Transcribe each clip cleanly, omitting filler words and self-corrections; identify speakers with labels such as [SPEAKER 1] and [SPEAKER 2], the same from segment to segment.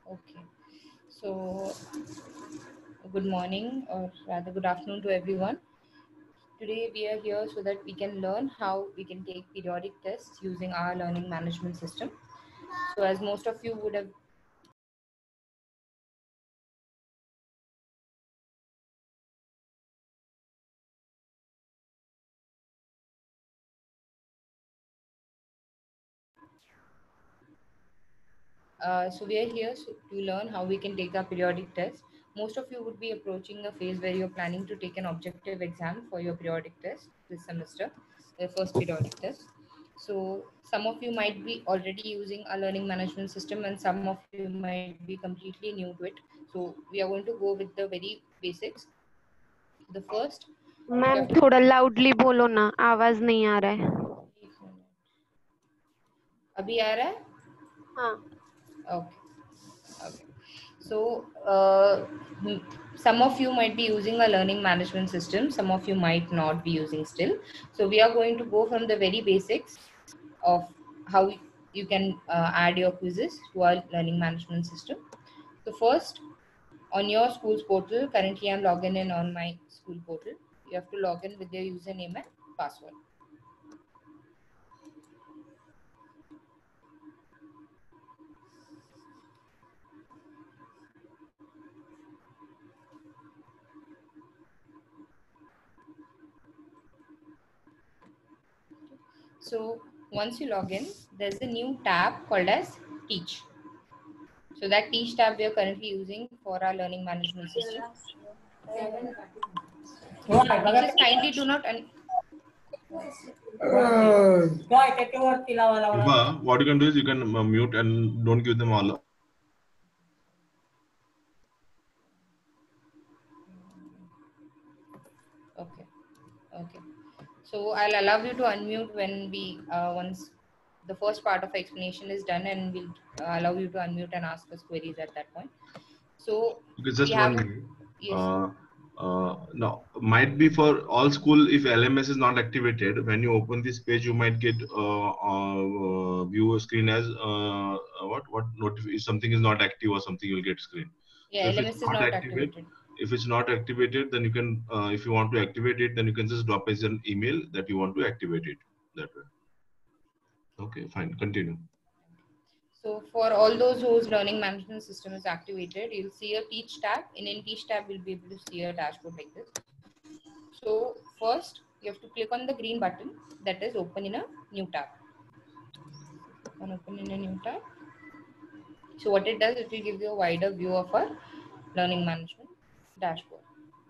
[SPEAKER 1] Okay. So, good morning, or rather, good afternoon to everyone. Today, we are here so that we can learn how we can take periodic tests using our learning management system. So, as most of you would have so we are here to learn how we can take our periodic test. Most of you would be approaching a phase where you're planning to take an objective exam for your periodic test this semester, the first periodic test. So some of you might be already using a learning management system and some of you might be completely new to it. So we are going to go with the very basics. The first, you
[SPEAKER 2] ma'am
[SPEAKER 1] have to...
[SPEAKER 2] थोड़ा loudly बोलो ना, आवाज नहीं आ रहा है।
[SPEAKER 1] अभी आ रहा है?
[SPEAKER 2] हाँ।
[SPEAKER 1] Okay. Okay. So, some of you might be using a learning management system, some of you might not be using still. So, we are going to go from the very basics of how you can add your quizzes to our learning management system. So, first, on your school's portal, currently I'm logging in on my school portal. You have to log in with your username and password. So once you log in, there's a new tab called as Teach. So that Teach tab we are currently using for our learning management system. Teachers kindly do not...
[SPEAKER 3] What you can do is you can mute and don't give them all.
[SPEAKER 1] Okay. Okay. So I'll allow you to unmute when we once the first part of explanation is done, and we'll allow you to unmute and ask us queries at that point. So
[SPEAKER 3] Okay, just
[SPEAKER 1] we
[SPEAKER 3] 1
[SPEAKER 1] have...
[SPEAKER 3] minute.
[SPEAKER 1] Yes.
[SPEAKER 3] No, might be for all school if LMS is not activated. When you open this page, you might get view a screen as what if something is not active or something you'll get screen.
[SPEAKER 1] Yeah,
[SPEAKER 3] So
[SPEAKER 1] LMS is not activated.
[SPEAKER 3] if it's not activated, then you can if you want to activate it, then you can just drop us an email that you want to activate it that way. Okay, fine. Continue.
[SPEAKER 1] So for all those whose learning management system is activated, you'll see a Teach tab. In Teach tab, we'll be able to see a dashboard like this. So first, you have to click on the green button that is open in a new tab. Open in a new tab. So what it does, it will give you a wider view of our learning management dashboard.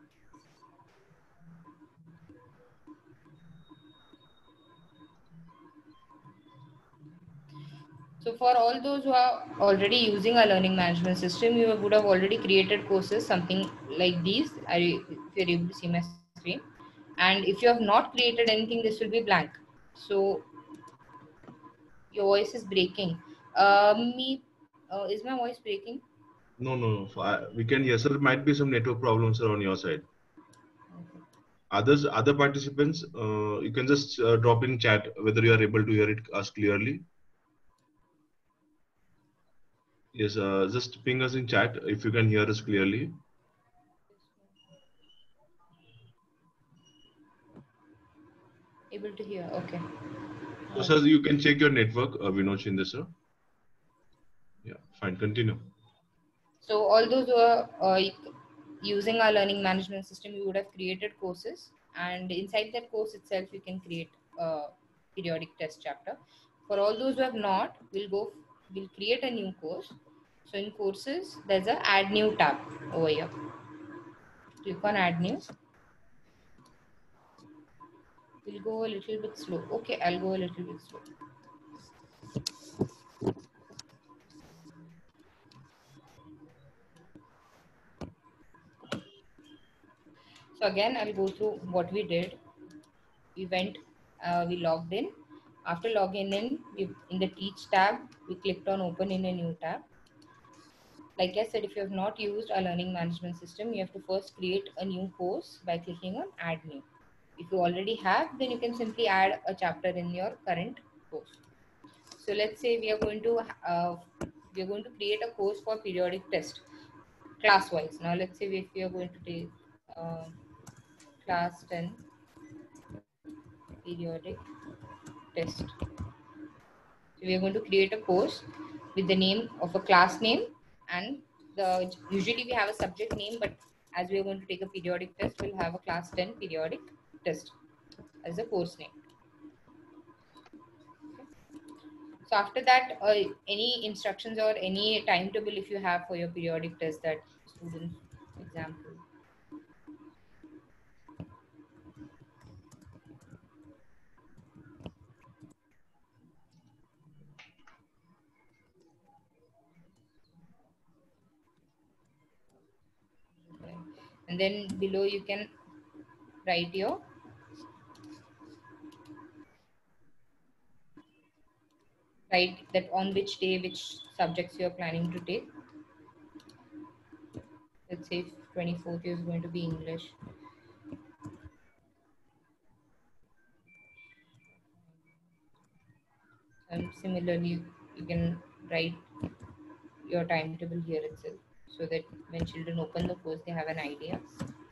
[SPEAKER 1] So for all those who are already using a learning management system, you would have already created courses, something like these. If you're able to see my screen. And if you have not created anything, this will be blank. So your voice is breaking. Is my voice breaking?
[SPEAKER 3] No. We can hear. Sir, might be some network problems sir, on your side. Other participants, you can just drop in chat whether you are able to hear us clearly. Yes, just ping us in chat if you can hear us clearly.
[SPEAKER 1] Able to hear, okay.
[SPEAKER 3] So, sir, you can check your network, Vinod Shinde, sir. Yeah, fine, continue.
[SPEAKER 1] So all those who are using our learning management system, you would have created courses, and inside that course itself, you can create a periodic test chapter. For all those who have not, we'll create a new course. So in courses, there's a add new tab over here. Click on add new. We'll go a little bit slow. Okay, I'll go a little bit slow. So again, I'll go through what we did. We logged in. After logging in, in the Teach tab, we clicked on Open in a new tab. Like I said, if you have not used a learning management system, you have to first create a new course by clicking on Add New. If you already have, then you can simply add a chapter in your current course. So let's say we are going to we are going to create a course for periodic test class wise. Now let's say if we are going to take class 10 periodic test. So we are going to create a course with the name of a class name, and the usually we have a subject name, but as we are going to take a periodic test, we'll have a class 10 periodic test as a course name. So after that, any instructions or any timetable if you have for your periodic test that students example. Okay. And then below you can write your that on which day, which subjects you are planning to take. Let's say 24th is going to be English. And similarly, you can write your timetable here itself so that when children open the course, they have an idea.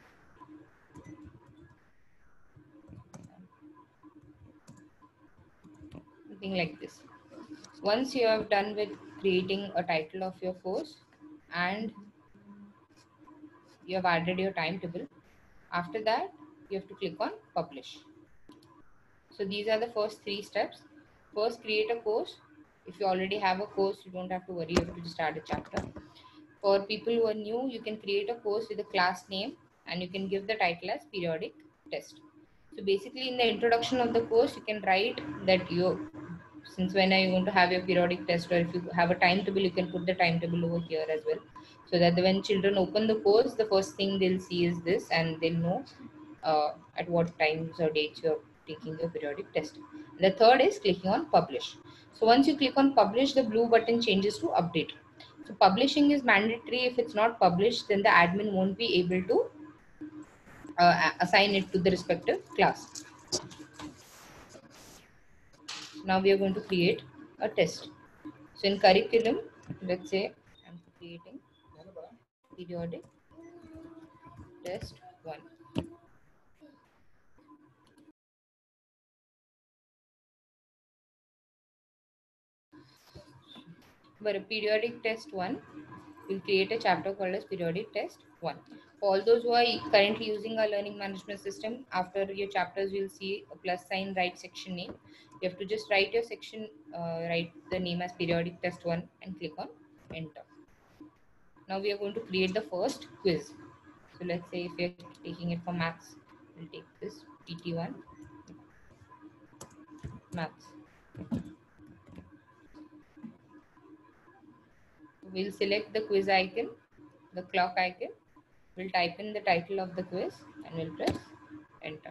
[SPEAKER 1] Something like this. Once you have done with creating a title of your course and you have added your timetable, after that, you have to click on publish. So these are the first 3 steps. First, create a course. If you already have a course, you don't have to worry, you have to just add a chapter. For people who are new, you can create a course with a class name and you can give the title as periodic test. So basically in the introduction of the course, you can write that since when are you going to have your periodic test, or if you have a timetable, you can put the timetable over here as well. So that when children open the course, the first thing they'll see is this and they'll know at what times or dates you're taking your periodic test. The third is clicking on publish. So once you click on publish, the blue button changes to update. So publishing is mandatory. If it's not published, then the admin won't be able to assign it to the respective class. Now we are going to create a test. So in curriculum, let's say I'm creating periodic test 1. For a periodic test 1, we'll create a chapter called as periodic test 1. For all those who are currently using our learning management system, after your chapters, you'll see a plus sign, write section name. You have to just write your section, write the name as periodic test 1 and click on enter. Now we are going to create the first quiz. So let's say if you're taking it for maths, we'll take this PT1 maths. We'll select the quiz icon, the clock icon. We'll type in the title of the quiz and we'll press enter.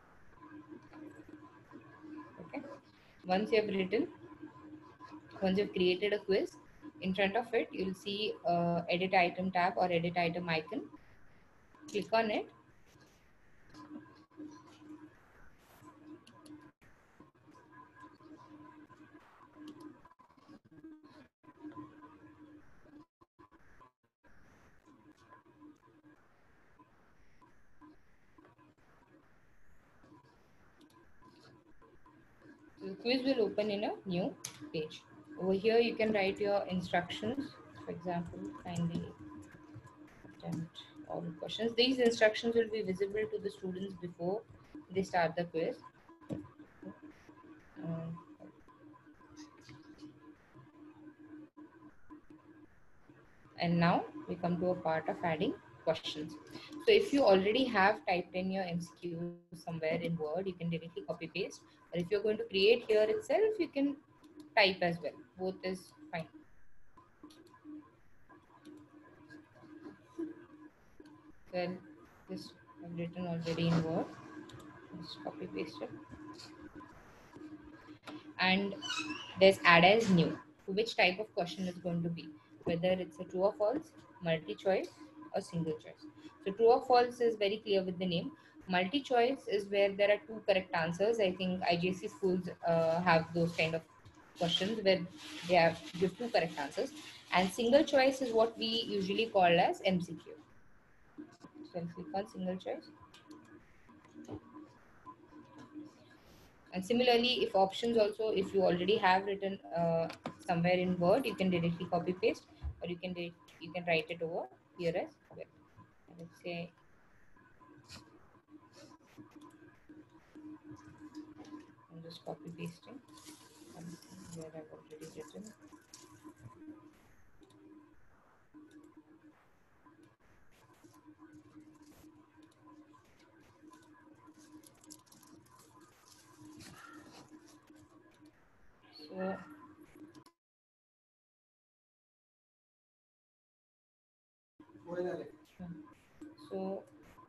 [SPEAKER 1] Okay. Once you have created a quiz, in front of it, you'll see edit item tab or edit item icon. Click on it. The quiz will open in a new page. Over here, you can write your instructions. For example, kindly attempt all the questions. These instructions will be visible to the students before they start the quiz. And now we come to a part of adding questions. So if you already have typed in your MCQ somewhere in Word, you can directly copy paste. Or if you're going to create here itself, you can type as well. Both is fine. Well, this I've written already in Word. Just copy paste it. And there's add as new. So which type of question is going to be? Whether it's a true or false, multi-choice, or single choice. So true or false is very clear with the name. Multi-choice is where there are 2 correct answers. I think IGC schools have those kind of questions where they have give 2 correct answers, and single choice is what we usually call as MCQ. So I'll click on single choice. And similarly, if options also, if you already have written somewhere in Word, you can directly copy paste, or you can write it over here as well. Let's say I'm just copy pasting where I've already written. So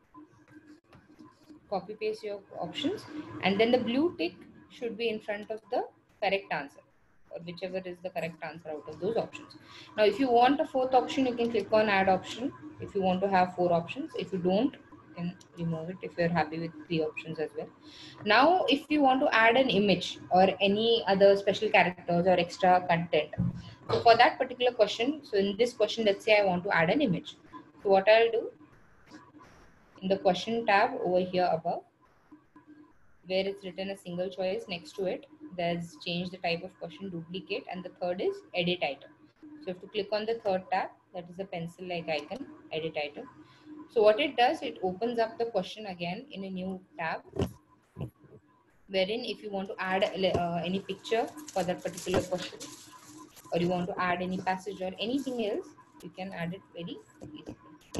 [SPEAKER 1] copy paste your options, and then the blue tick should be in front of the correct answer, or whichever is the correct answer out of those options. Now if you want a 4th option, you can click on add option. If you want to have 4 options, if you don't, you can remove it if you're happy with 3 options as well. Now if you want to add an image or any other special characters or extra content, so for that particular question, so in this question, let's say I want to add an image. So what I'll do, in the question tab over here above, where it's written a single choice, next to it there's change the type of question, duplicate, and the third is edit item. So you have to click on the third tab, that is the pencil like icon, edit item. So what it does, it opens up the question again in a new tab, wherein if you want to add any picture for that particular question, or you want to add any passage or anything else, you can add it very easily.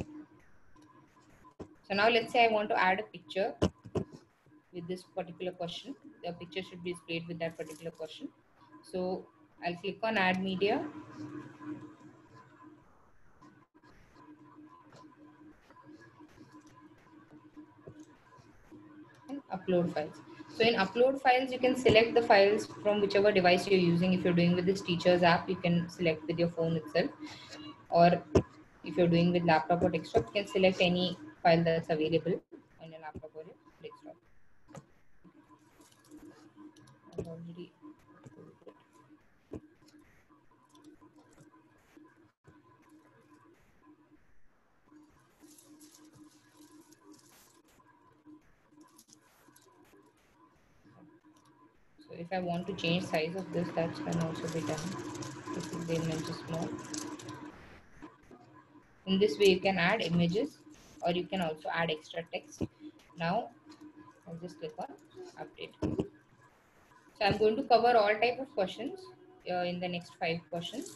[SPEAKER 1] So now let's say I want to add a picture with this particular question. The picture should be displayed with that particular question. So I'll click on add media. And upload files. So in upload files, you can select the files from whichever device you're using. If you're doing with this teachers app, you can select with your phone itself. Or if you're doing with laptop or desktop, you can select any file that's available on your laptop or your desktop. I've already uploaded it. So if I want to change size of this, that can also be done. This is the image is small. In this way, you can add images, or you can also add extra text. Now, I'll just click on update. So I'm going to cover all type of questions in the next 5 questions.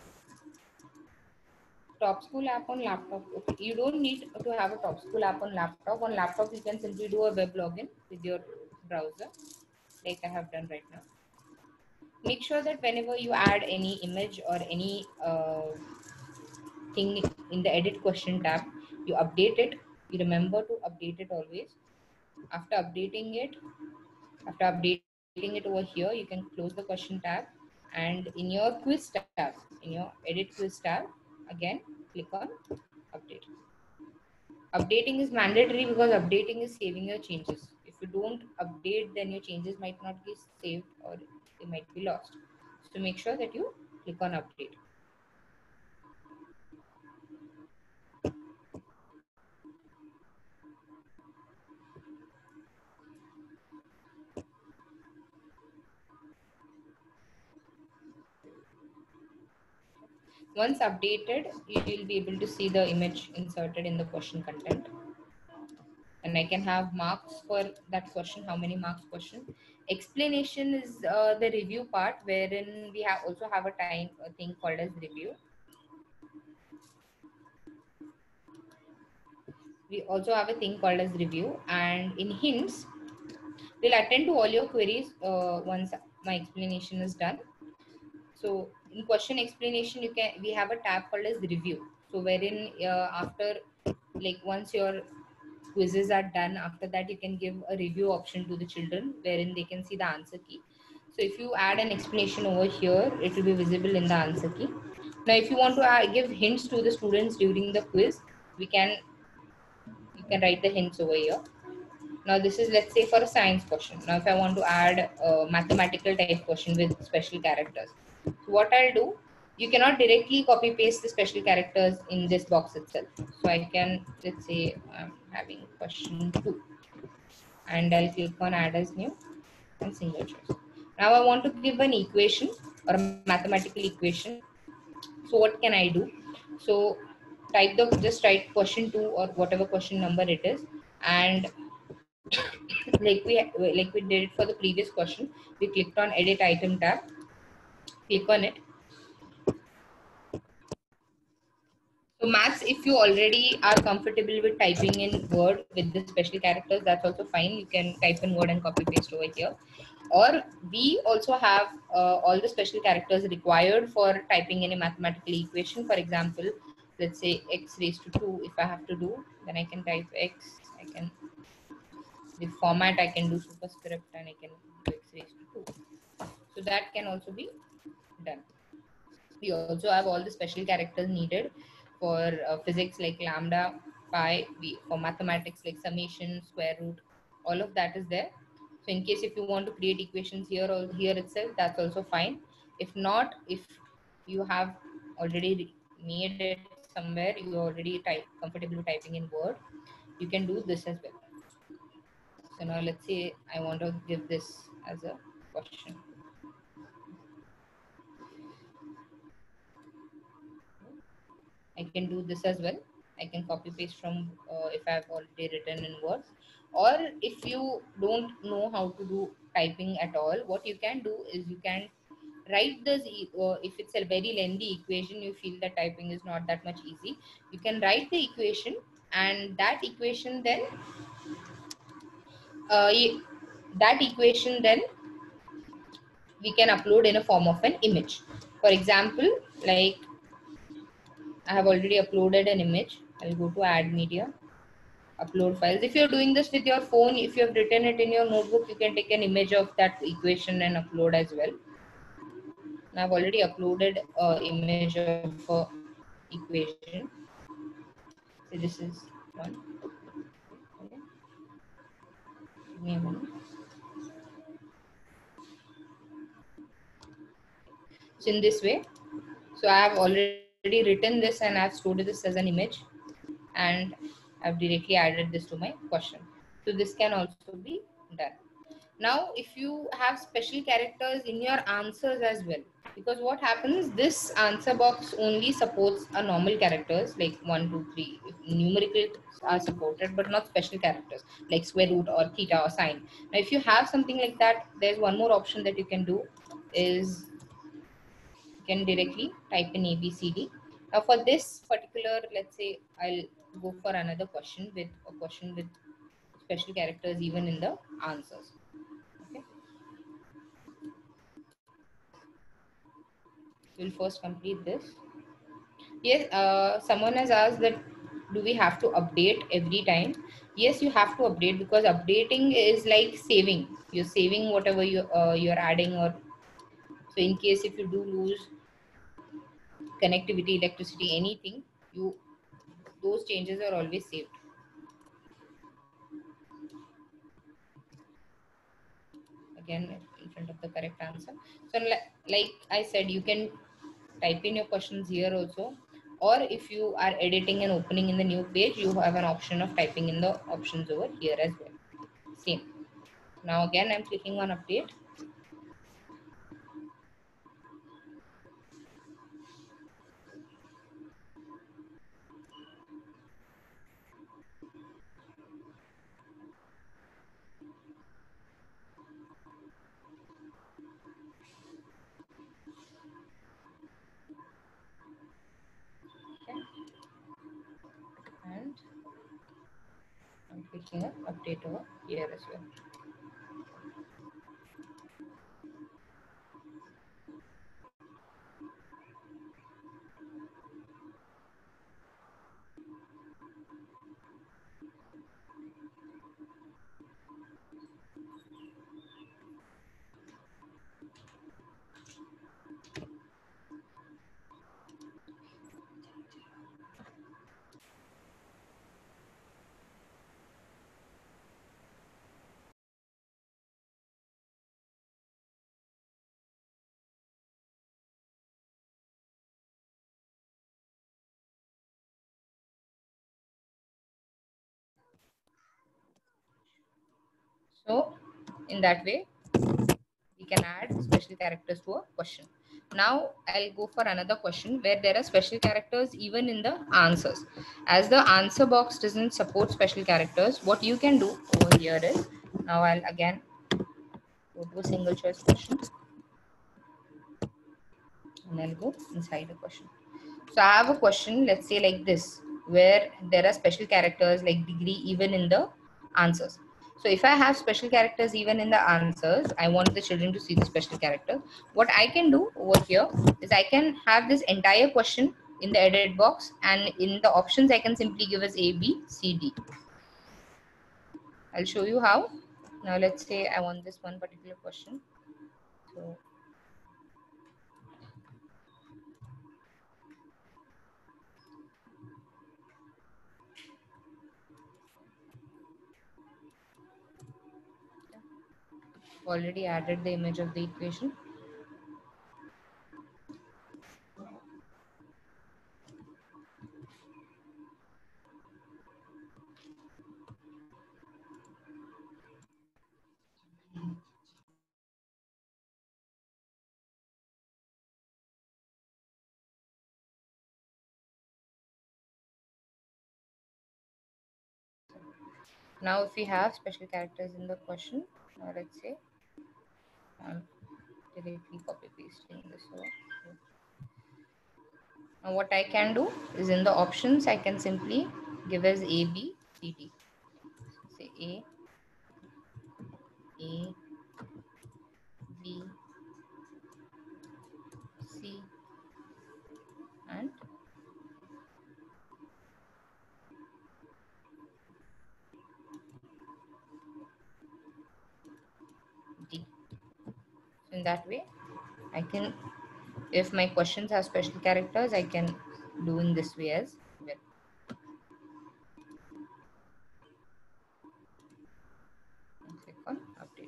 [SPEAKER 1] Top School app on laptop. Okay, you don't need to have a Top School app on laptop. On laptop, you can simply do a web login with your browser, like I have done right now. Make sure that whenever you add any image or any thing in the edit question tab, you update it. You remember to update it always. After updating it over here, you can close the question tab, and in your quiz tab, in your edit quiz tab, again click on update. Updating is mandatory because updating is saving your changes. If you don't update, then your changes might not be saved or they might be lost. So make sure that you click on update. Once updated, you will be able to see the image inserted in the question content. And I can have marks for that question, how many marks question. Explanation is the review part, wherein we also have a thing called as review. We also have a thing called as review, and in hints, we'll attend to all your queries once my explanation is done. So in question explanation, we have a tab called as review. So wherein after, like, once your quizzes are done, after that you can give a review option to the children, wherein they can see the answer key. So if you add an explanation over here, it will be visible in the answer key. Now if you want to give hints to the students during the quiz, you can write the hints over here. Now this is, let's say, for a science question. Now if I want to add a mathematical type question with special characters, so what I'll do, you cannot directly copy paste the special characters in this box itself. So I can, let's say I'm having question 2, and I'll click on add as new and single choice. Now I want to give an equation or a mathematical equation. So what can I do? So just write question 2 or whatever question number it is, and like we did it for the previous question, we clicked on edit item tab, click on it. So maths, if you already are comfortable with typing in Word with the special characters, that's also fine. You can type in Word and copy paste over here. Or we also have all the special characters required for typing in a mathematical equation. For example, let's say x raised to 2. If I have to do, then I can type x. I can, the format I can do superscript, and I can do x raised to 2. So that can also be done. We also have all the special characters needed for physics like lambda, pi, for mathematics like summation, square root, all of that is there. So in case if you want to create equations here or here itself, that's also fine. If not, if you have already made it somewhere, you already comfortable typing in Word, you can do this as well. So now let's say I want to give this as a question. I can do this as well. I can copy paste from if I have already written in Word. Or if you don't know how to do typing at all, what you can do is you can write this. If it's a very lengthy equation, you feel that typing is not that much easy, you can write the equation, and that equation then we can upload in a form of an image. For example, like I have already uploaded an image. I'll go to add media, upload files. If you're doing this with your phone, if you have written it in your notebook, you can take an image of that equation and upload as well. Now I've already uploaded an image of a equation. So this is one. Okay. Give me a minute. So in this way, so I have already written this and I've stored this as an image, and I've directly added this to my question. So this can also be done. Now, if you have special characters in your answers as well, because what happens, this answer box only supports a normal characters like 1, 2, 3. If numericals are supported, but not special characters like square root or theta or sine. Now, if you have something like that, there's one more option that you can do is you can directly type in ABCD. Now, for this particular, let's say I'll go for another question with a question with special characters even in the answers. Okay. We'll first complete this. Yes, someone has asked that do we have to update every time? Yes, you have to update, because updating is like saving. You're saving whatever you're adding, or so in case if you do lose connectivity, electricity, anything, you those changes are always saved. Again, in front of the correct answer. So like I said, you can type in your questions here also, or if you are editing and opening in the new page, you have an option of typing in the options over here as well. Same. Now again, I'm clicking on update. Okay. And I'm clicking on update over here as well. So in that way, we can add special characters to a question. Now I'll go for another question where there are special characters even in the answers. As the answer box doesn't support special characters, what you can do over here is, now I'll again go to a single choice question and I'll go inside the question. So I have a question, let's say like this, where there are special characters like degree even in the answers. So if I have special characters even in the answers, I want the children to see the special character. What I can do over here is I can have this entire question in the edit box, and in the options I can simply give as A, B, C, D. I'll show you how. Now let's say I want this one particular question. So already added the image of the equation. Now if we have special characters in the question, now let's say I'm directly copy pasting this over. Now what I can do is in the options I can simply give as A, B, C, D. Say A, B, C, and D. So in that way, I can, if my questions have special characters, I can do in this way as well. And click on update.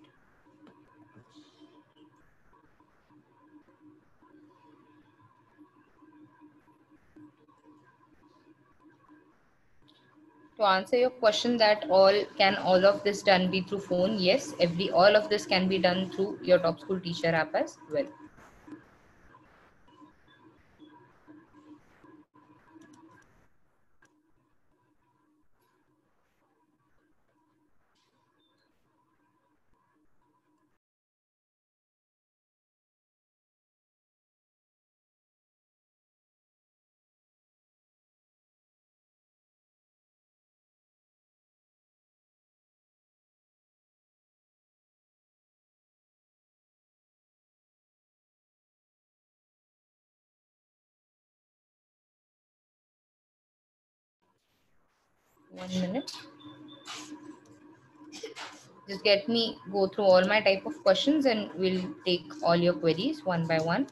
[SPEAKER 1] To answer your question that all of this done be through phone, yes, all of this can be done through your Top School Teacher app as well. One minute. Just get me go through all my type of questions and we'll take all your queries one by one.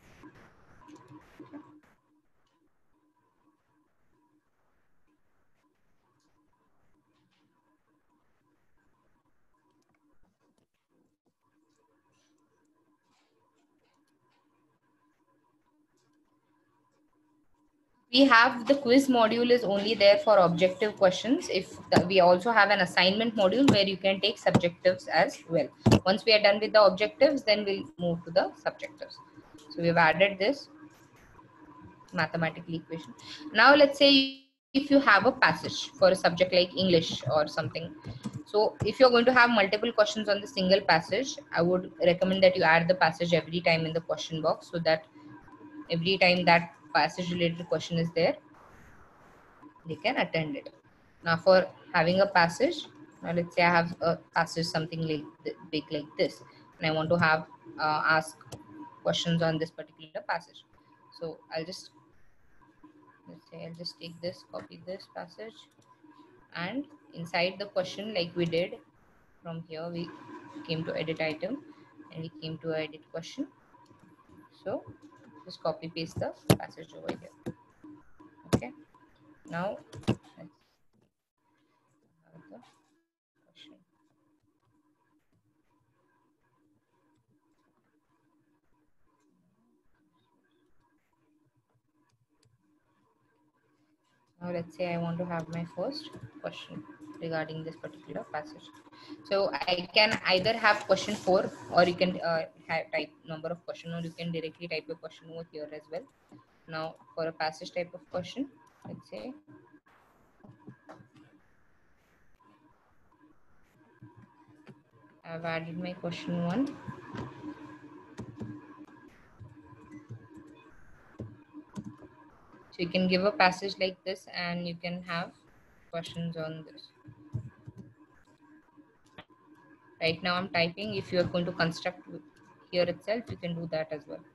[SPEAKER 1] We have the quiz module is only there for objective questions. We also have an assignment module where you can take subjectives as well. Once we are done with the objectives, then we'll move to the subjectives. So we've added this mathematical equation. Now let's say if you have a passage for a subject like English or something. So if you're going to have multiple questions on the single passage, I would recommend that you add the passage every time in the question box, so that every time that passage related question is there, they can attend it. Now for having a passage, now let's say I have a passage something like big like this, and I want to have ask questions on this particular passage. So let's say I'll just take this, copy this passage, and inside the question, like we did from here, we came to edit item and we came to edit question. So just copy paste the passage over here. Okay, now let's have the question. Now let's say I want to have my first question regarding this particular passage. So I can either have question 4, or you can type number of question, or you can directly type a question over here as well. Now for a passage type of question, let's say I've added my question 1. So you can give a passage like this and you can have questions on this. Right now I'm typing. If you are going to construct here itself, you can do that as well.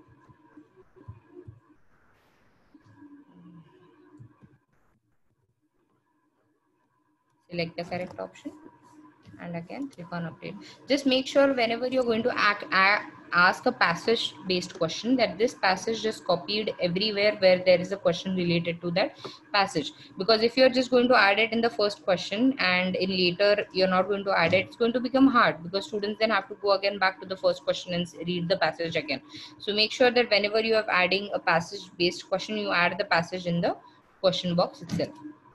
[SPEAKER 1] Select the correct option and again click on update. Just make sure whenever you're going to ask a passage based question, that this passage just copied everywhere where there is a question related to that passage. Because if you're just going to add it in the first question and in later you're not going to add it, it's going to become hard, because students then have to go again back to the first question and read the passage again. So make sure that whenever you are adding a passage based question, you add the passage in the question box itself.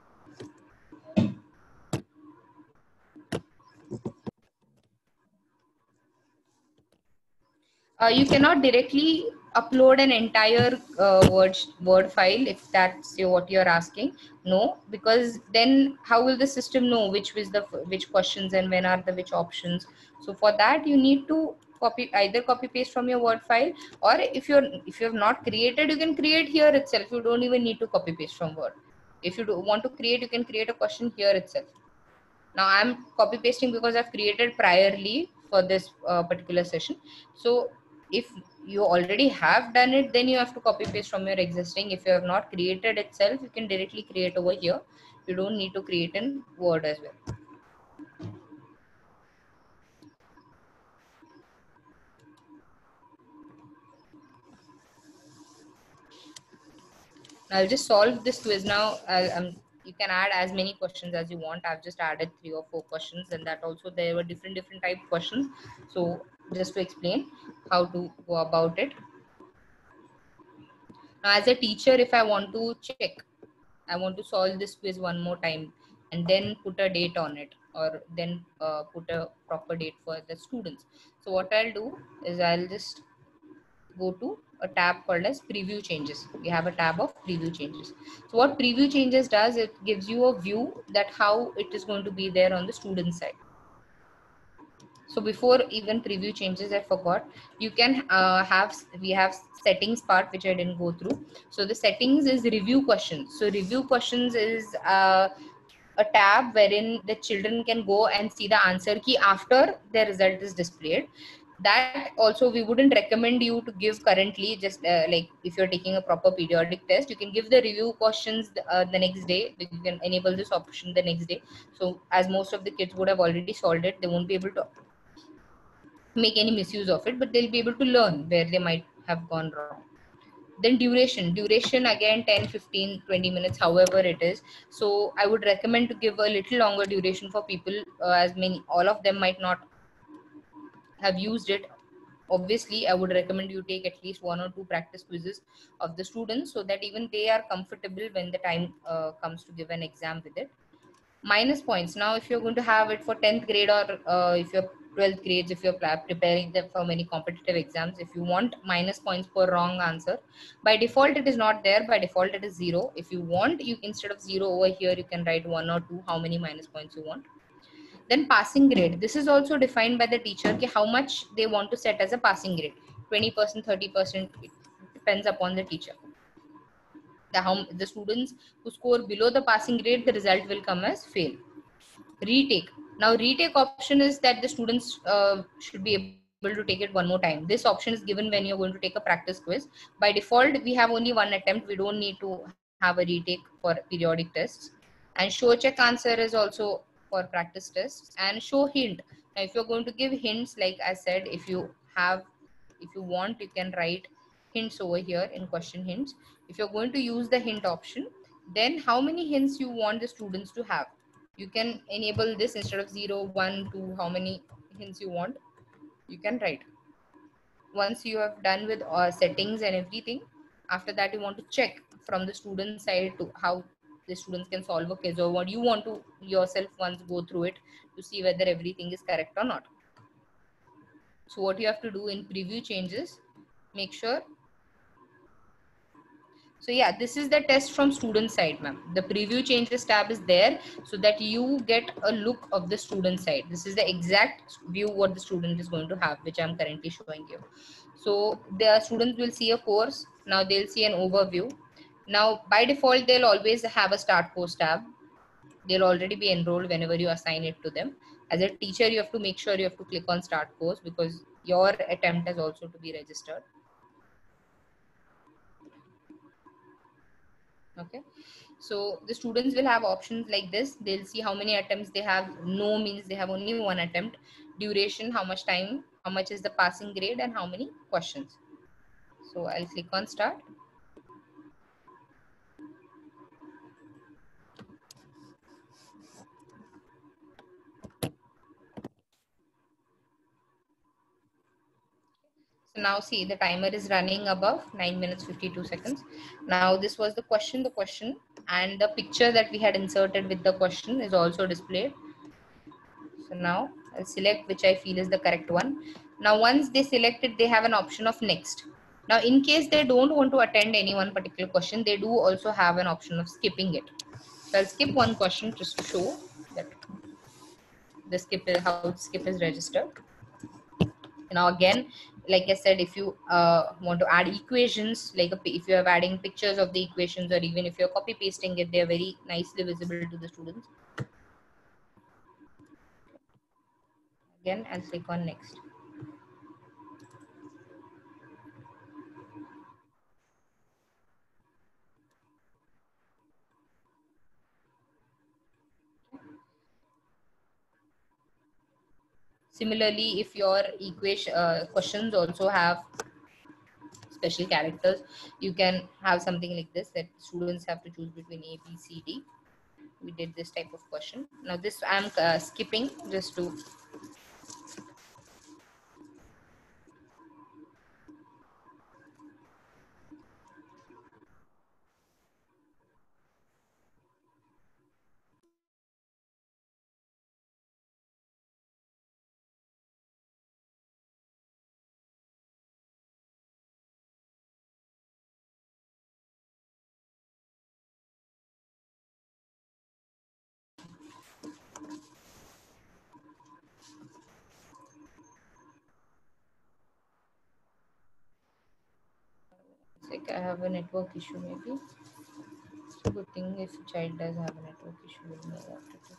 [SPEAKER 1] You cannot directly upload an entire word file if that's what you're asking. No, because then how will the system know which questions and when are the which options? So for that you need to either copy paste from your word file, or if you have not created, you can create here itself. You don't even need to copy paste from Word. If you want to create, you can create a question here itself. Now I'm copy pasting because I've created priorly for this particular session. So if you already have done it, then you have to copy paste from your existing. If you have not created itself, you can directly create over here. You don't need to create in Word as well. I'll just solve this quiz now. You can add as many questions as you want. I've just added 3 or 4 questions, and that also there were different type questions. So just to explain how to go about it. Now, as a teacher, if I want to check, I want to solve this quiz one more time and then put a date on it, or then put a proper date for the students. So what I'll do is I'll just go to a tab called as preview changes. We have a tab of preview changes. So what preview changes does, it gives you a view that how it is going to be there on the student side. So before even preview changes, I forgot, you can we have settings part, which I didn't go through. So the settings is review questions. So review questions is a tab wherein the children can go and see the answer key after their result is displayed. That also we wouldn't recommend you to give currently, just like if you're taking a proper periodic test, you can give the review questions the next day. You can enable this option the next day. So as most of the kids would have already solved it, they won't be able to make any misuse of it, but they'll be able to learn where they might have gone wrong. Then duration again 10, 15, 20 minutes, however it is. So I would recommend to give a little longer duration for people, as many, all of them might not have used it. Obviously, I would recommend you take at least 1 or 2 practice quizzes of the students, so that even they are comfortable when the time comes to give an exam with it. Minus points. Now, if you're going to have it for 10th grade, or if you're 12th grades, if you're preparing them for many competitive exams, if you want minus points for wrong answer, by default it is not there. By default it is 0. If you want, you instead of 0 over here, you can write 1 or 2, how many minus points you want. Then passing grade. This is also defined by the teacher, how much they want to set as a passing grade. 20%, 30%, it depends upon the teacher. The students who score below the passing grade, the result will come as fail. Retake. Now retake option is that the students should be able to take it one more time. This option is given when you're going to take a practice quiz. By default, we have only 1 attempt. We don't need to have a retake for periodic tests. And show check answer is also for practice tests. And show hint. Now if you're going to give hints, like I said, if you want, you can write hints over here in question hints. If you're going to use the hint option, then how many hints you want the students to have, you can enable this. Instead of 0, 1, 2, how many hints you want, you can write. Once you have done with settings and everything, after that you want to check from the student side to how the students can solve a quiz, or what you want to yourself once go through it to see whether everything is correct or not. So what you have to do in preview changes, make sure. So yeah, this is the test from student side, ma'am. The preview changes tab is there so that you get a look of the student side. This is the exact view what the student is going to have, which I'm currently showing you. So the students will see a course. Now they'll see an overview. Now by default, they'll always have a start course tab. They'll already be enrolled whenever you assign it to them. As a teacher, you have to make sure you have to click on start course because your attempt has also to be registered. Okay, so the students will have options like this. They'll see how many attempts they have. No means they have only one attempt. Duration, how much time, how much is the passing grade, and how many questions. So I'll click on start. So now see the timer is running above 9 minutes 52 seconds. Now this was the question and the picture that we had inserted with the question is also displayed. So now I'll select which I feel is the correct one. Now once they select it, they have an option of next. Now in case they don't want to attend any one particular question, they do also have an option of skipping it. So I'll skip one question just to show that the how skip is registered. Now again, like I said, if you want to add equations, like if you are adding pictures of the equations, or even if you're copy pasting it, they're very nicely visible to the students. Again, I'll click on next. Similarly, if your equation questions also have special characters, you can have something like this, that students have to choose between A, B, C, D. We did this type of question. Now this I'm skipping just to like I have a network issue maybe. It's a good thing if a child does have a network issue, we'll know after this.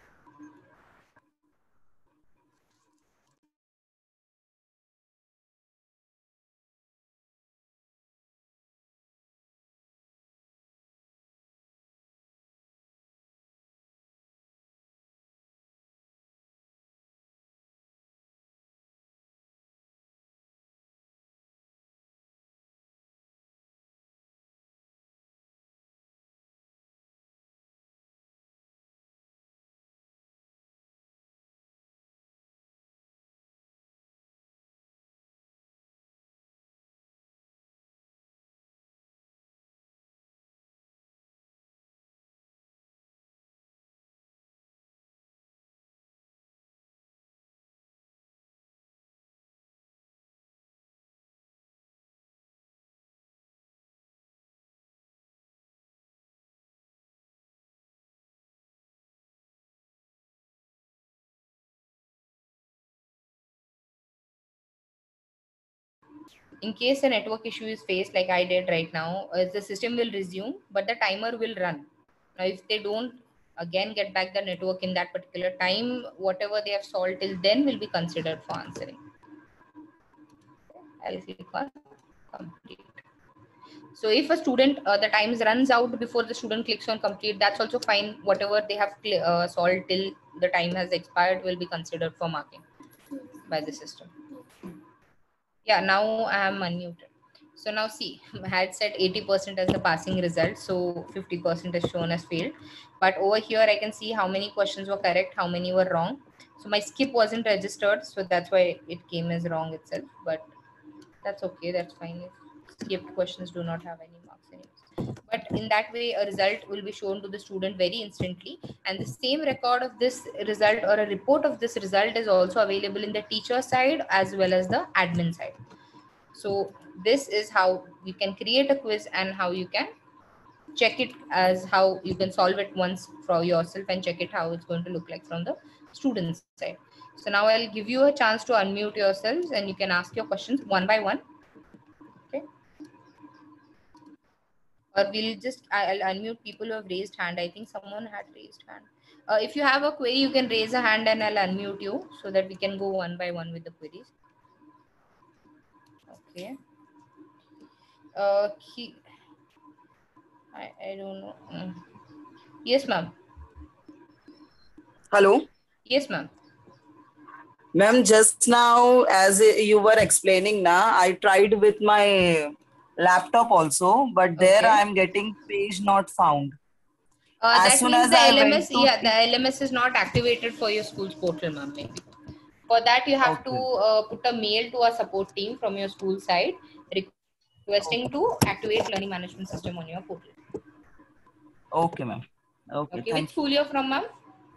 [SPEAKER 1] In case a network issue is faced like I did right now, the system will resume, but the timer will run. Now, if they don't again get back the network in that particular time, whatever they have solved till then will be considered for answering. I'll click on complete. So if a student, the times runs out before the student clicks on complete, that's also fine. Whatever they have solved till the time has expired will be considered for marking by the system. Yeah, now I am unmuted. So now see, I had set 80% as the passing result. So 50% is shown as failed. But over here, I can see how many questions were correct, how many were wrong. So my skip wasn't registered. So that's why it came as wrong itself. But that's okay. That's fine. If skipped questions do not have any marks anyways. but in that way a result will be shown to the student very instantly, and the same record of this result or a report of this result is also available in the teacher side as well as the admin side. So this is how you can create a quiz and how you can check it, as how you can solve it once for yourself and check it how it's going to look like from the student side. So now I'll give you a chance to unmute yourselves and you can ask your questions one by one. Okay. Or we'll just, I'll unmute people who have raised hand. I think someone had raised hand. If you have a query, you can raise a hand and I'll unmute you so that we can go one by one with the queries. Okay. I don't know. Yes, ma'am.
[SPEAKER 4] Hello.
[SPEAKER 1] Yes, ma'am.
[SPEAKER 4] Ma'am, just now, as you were explaining now, I tried with my laptop also, but there
[SPEAKER 1] Okay.
[SPEAKER 4] I am getting page not found.
[SPEAKER 1] That means the LMS, yeah, the LMS is not activated for your school's portal, ma'am. Maybe. For that, you have to put a mail to our support team from your school side requesting to activate learning management system on your portal.
[SPEAKER 4] Okay, ma'am. Okay,
[SPEAKER 1] Okay, which school you're from, ma'am?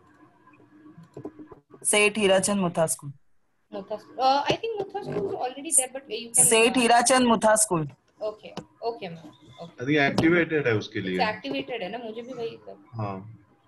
[SPEAKER 4] Seth Hirachand Mutha School.
[SPEAKER 1] Mutha School. I think Mutha School is already there, but you can.
[SPEAKER 4] Seth Hirachand Mutha School.
[SPEAKER 1] Okay, okay, ma'am. Okay.
[SPEAKER 3] I think activated है उसके लिए.
[SPEAKER 1] It's activated है ना, मुझे भी वही कर.
[SPEAKER 3] हाँ.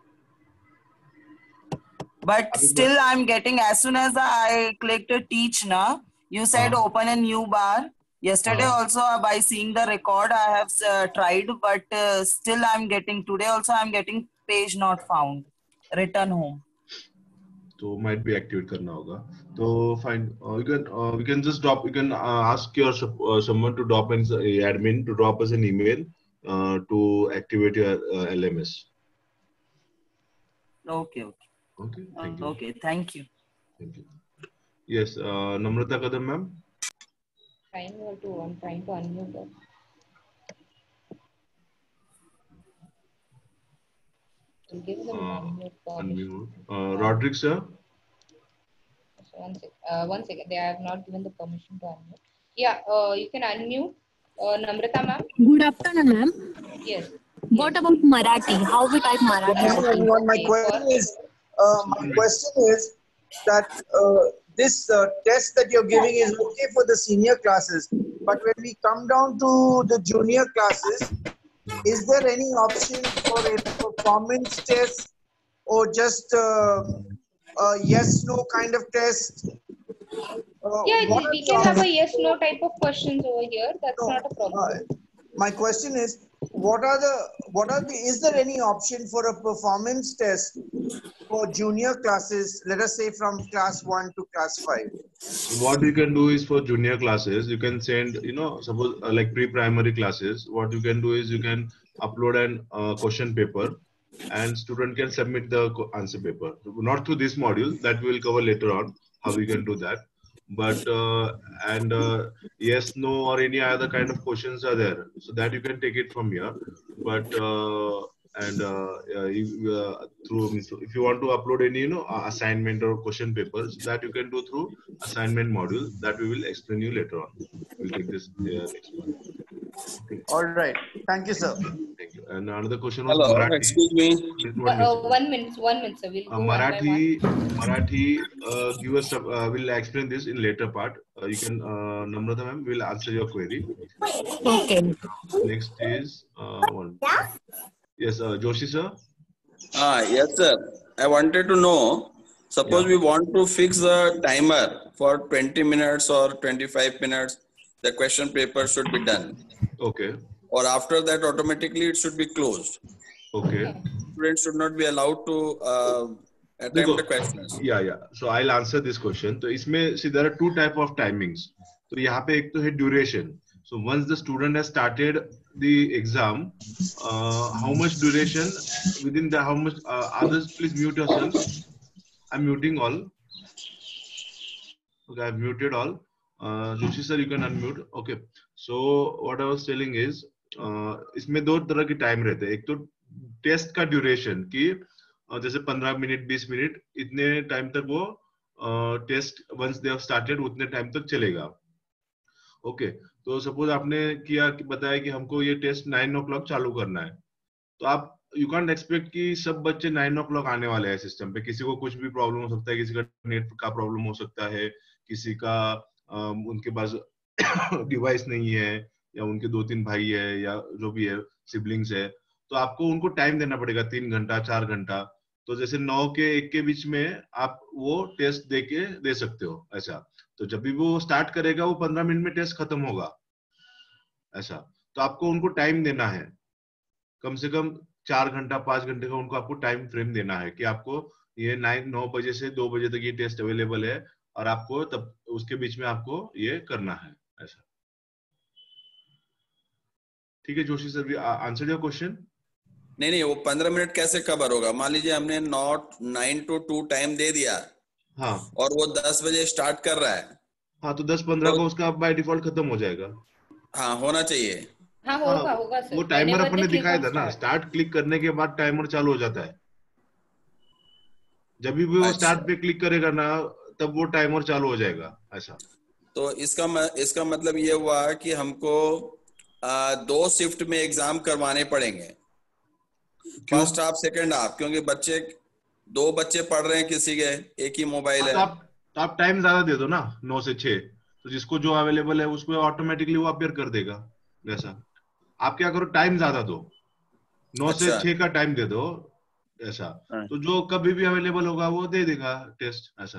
[SPEAKER 4] But still, I'm getting, as soon as I clicked teach now, you said open a new bar. Yesterday also, by seeing the record, I have tried, but still I'm getting, today also I'm getting page not found. Return home.
[SPEAKER 3] So might be activate करना होगा. So fine. We can just drop. You can ask your someone to drop in admin to drop us an email to activate your LMS.
[SPEAKER 4] Okay.
[SPEAKER 3] Okay. Thank you.
[SPEAKER 4] Okay. Thank you.
[SPEAKER 3] Thank you. Yes. Namrata Kadam, ma'am.
[SPEAKER 1] I'm trying to unmute her. We'll give them unmute.
[SPEAKER 3] Roderick, sir.
[SPEAKER 1] So one second. They have not given the permission to unmute. Yeah, you can unmute. Namrata, ma'am.
[SPEAKER 5] Good afternoon, ma'am.
[SPEAKER 1] Yes.
[SPEAKER 5] What about Marathi? How we type Marathi?
[SPEAKER 6] Hello, everyone. My question is that this test that you're giving is okay for the senior classes, but when we come down to the junior classes, is there any option for a performance test or just a yes/no kind of test?
[SPEAKER 1] Yeah, we can have a yes/no type of questions over here. That's not a problem.
[SPEAKER 6] My question is, is there any option for a performance test for junior classes, let us say from class 1 to class 5?
[SPEAKER 3] What you can do is for junior classes, you can send, suppose like pre-primary classes, what you can do is you can upload an question paper and student can submit the answer paper. Not through this module, that we will cover later on, how we can do that. But yes, no, or any other kind of questions are there, so that you can take it from here. But if you want to upload any assignment or question papers, that you can do through assignment module, that we will explain you later on. We'll take this next one. Okay.
[SPEAKER 6] All right, thank you, sir.
[SPEAKER 3] Thank you. And another question was
[SPEAKER 7] Hello,
[SPEAKER 3] Marathi.
[SPEAKER 7] excuse me.
[SPEAKER 1] 1 minute, sir. We'll go
[SPEAKER 3] Marathi, give us. We'll explain this in later part. You can, Namrata ma'am, will answer your query.
[SPEAKER 5] Okay.
[SPEAKER 3] Next is one. Yes, Joshi sir.
[SPEAKER 7] Yes, sir. I wanted to know. Suppose we want to fix a timer for 20 minutes or 25 minutes. The question paper should be done.
[SPEAKER 3] Okay.
[SPEAKER 7] Or after that, automatically it should be closed.
[SPEAKER 3] Okay.
[SPEAKER 7] Students should not be allowed to attempt the questions.
[SPEAKER 3] Yeah. So I'll answer this question. So इसमें see there are two type of timings. So यहाँ पे एक तो है duration. So once the student has started the exam, how much duration within the how much others please mute yourself. I'm muting all. Okay, I've muted all. Joshi sir, you can unmute. Okay. So what I was telling is, इसमें दो तरह की time रहते हैं. एक तो test का duration कि जैसे 15 मिनट 20 मिनट इतने टाइम तक वो test once they have started उतने टाइम तक चलेगा. ओके. तो सपोज आपने किया कि बताया कि हमको ये टेस्ट 9 o'clock चालू करना है, तो आप यू कांट एक्सपेक्ट कि सब बच्चे 9 o'clock आने वाले हैं सिस्टम पे। किसी को कुछ भी प्रॉब्लम हो सकता है, किसी का नेट का प्रॉब्लम हो सकता है, किसी का उनके पास डिवाइस नहीं है, या उनके 2-3 भाई है, या जो भी है सिबलिंग्स है, तो आपको उनको टाइम देना पड़ेगा 3 घंटा 4 घंटा। तो जैसे 9 के 1 के बीच में आप वो टेस्ट दे सकते हो ऐसा। तो जब भी वो स्टार्ट करेगा वो 15 मिनट में टेस्ट खत्म होगा ऐसा। तो आपको उनको टाइम देना है, कम से कम 4 घंटा 5 घंटे का उनको आपको टाइम फ्रेम देना है कि आपको ये 9 बजे से 2 बजे तक ये टेस्ट अवेलेबल है, और आपको तब उसके बीच में आपको ये करना है ऐसा। ठीक है Joshi sir, answer your question.
[SPEAKER 7] नहीं, वो 15 मिनट कैसे कवर होगा? मान लीजिए हमने 9 to 2 टाइम दे दिया,
[SPEAKER 3] हाँ,
[SPEAKER 7] और वो 10 बजे स्टार्ट कर रहा है।
[SPEAKER 3] हाँ, तो 10-15 को उसका बाय डिफॉल्ट खत्म हो जाएगा।
[SPEAKER 7] हाँ, होना चाहिए।
[SPEAKER 1] हाँ, होगा सर।
[SPEAKER 3] वो टाइमर
[SPEAKER 1] Whenever
[SPEAKER 3] अपन ने
[SPEAKER 1] they click
[SPEAKER 3] दिखाया
[SPEAKER 1] on
[SPEAKER 3] था ना,
[SPEAKER 1] start.
[SPEAKER 3] स्टार्ट क्लिक करने के बाद टाइमर चालू हो जाता है। जब भी वो
[SPEAKER 7] अच्छा।
[SPEAKER 3] स्टार्ट पे क्लिक करेगा ना, तब वो टाइमर चालू हो जाएगा ऐसा।
[SPEAKER 7] तो इसका मतलब ये हुआ कि हमको 2 शिफ्ट में एग्जाम करवाने पड़ेंगे, फर्स्ट हाफ सेकंड हाफ, क्योंकि 2 बच्चे पढ़ रहे हैं, किसी के एक ही मोबाइल है।
[SPEAKER 3] तो आप टाइम ज्यादा दे दो ना, 9 से 6, तो जिसको जो अवेलेबल है उसको ऑटोमेटिकली वो अपीयर कर देगा वैसा। आप क्या करो, टाइम ज्यादा दो, 9 से
[SPEAKER 7] अच्छा।
[SPEAKER 3] 6 का टाइम दे दो ऐसा।
[SPEAKER 7] हाँ।
[SPEAKER 3] तो जो कभी भी अवेलेबल होगा वो दे देगा टेस्ट ऐसा।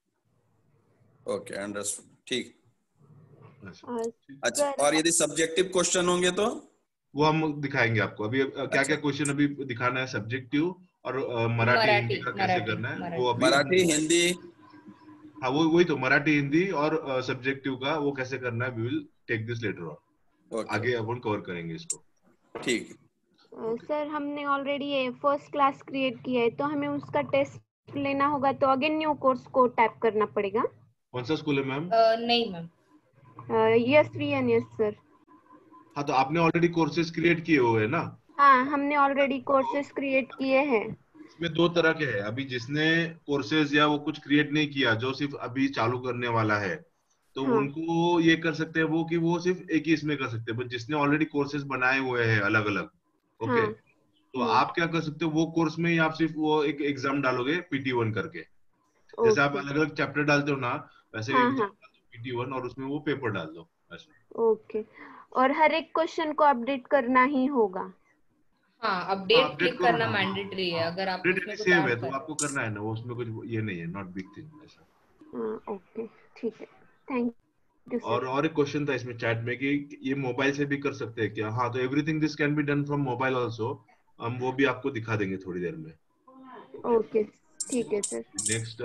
[SPEAKER 7] ओके, अंडरस्टूड, ठीक।
[SPEAKER 3] ऐसा।
[SPEAKER 7] अच्छा, और यदि सब्जेक्टिव क्वेश्चन होंगे तो
[SPEAKER 3] वो हम दिखाएंगे आपको। अभी क्या क्या क्वेश्चन अभी दिखाना है, सब्जेक्टिव और मराठी हिंदी का कैसे करना है वो अभी।
[SPEAKER 7] मराठी हिंदी,
[SPEAKER 3] हाँ, वही तो मराठी हिंदी और सब्जेक्टिव का वो कैसे करना है, we will take this later on. आगे अपन कवर करेंगे इसको।
[SPEAKER 7] ठीक।
[SPEAKER 2] सर हमने ऑलरेडी ये फर्स्ट क्लास क्रिएट किया है, तो हमें उसका टेस्ट लेना होगा, तो अगेन न्यू कोर्स को टैप करना पड़ेगा।
[SPEAKER 3] कौन सा स्कूल है मैम?
[SPEAKER 1] नहीं मैम।
[SPEAKER 2] Yes yes sir.
[SPEAKER 3] हाँ, तो आपने ऑलरेडी कोर्सेज क्रिएट किए हुए हैं ना?
[SPEAKER 2] हाँ, हमने ऑलरेडी कोर्सेज क्रिएट किए हैं।
[SPEAKER 3] इसमें 2 तरह के हैं। अभी जिसने कोर्सेज या वो कुछ क्रिएट नहीं किया, जो सिर्फ अभी चालू करने वाला है, तो
[SPEAKER 2] हाँ।
[SPEAKER 3] उनको ये कर सकते हैं वो कि वो सिर्फ एक ही इसमें कर सकते हैं। बट जिसने ऑलरेडी कोर्सेज बनाए हुए हैं अलग अलग, ओके,
[SPEAKER 2] हाँ।
[SPEAKER 3] तो आप क्या कर सकते हो, वो कोर्स में ही आप सिर्फ वो एक एग्जाम डालोगे PT1 करके। जैसे आप अलग अलग चैप्टर डालते हो ना, वैसे
[SPEAKER 2] हाँ,
[SPEAKER 3] एग्जाम
[SPEAKER 2] हाँ।
[SPEAKER 3] डाल दो PT1 और उसमें वो पेपर डाल दो ऐसा।
[SPEAKER 2] ओके, और हर एक क्वेश्चन को अपडेट करना ही होगा।
[SPEAKER 1] हाँ, अपडेट
[SPEAKER 3] अपडेट
[SPEAKER 1] क्लिक
[SPEAKER 3] करो
[SPEAKER 1] करना
[SPEAKER 3] ना।
[SPEAKER 1] मैंडेटरी है। अगर आप
[SPEAKER 3] अपडेट
[SPEAKER 1] उसमें कुछ
[SPEAKER 3] सेम
[SPEAKER 1] और
[SPEAKER 3] है तो
[SPEAKER 1] कर
[SPEAKER 3] आपको करना है ना, वो उसमें कुछ ये नहीं है, नॉट बिग थिंग ऐसा।
[SPEAKER 2] ओके, ठीक है, थैंक यू सर।
[SPEAKER 3] और एक क्वेश्चन था इसमें चैट में कि ये मोबाइल से भी कर सकते हैं क्या? हाँ, तो everything this can be done from mobile also. हम वो भी आपको दिखा देंगे थोड़ी देर में।
[SPEAKER 2] ओके, ठीक है sir.
[SPEAKER 3] Next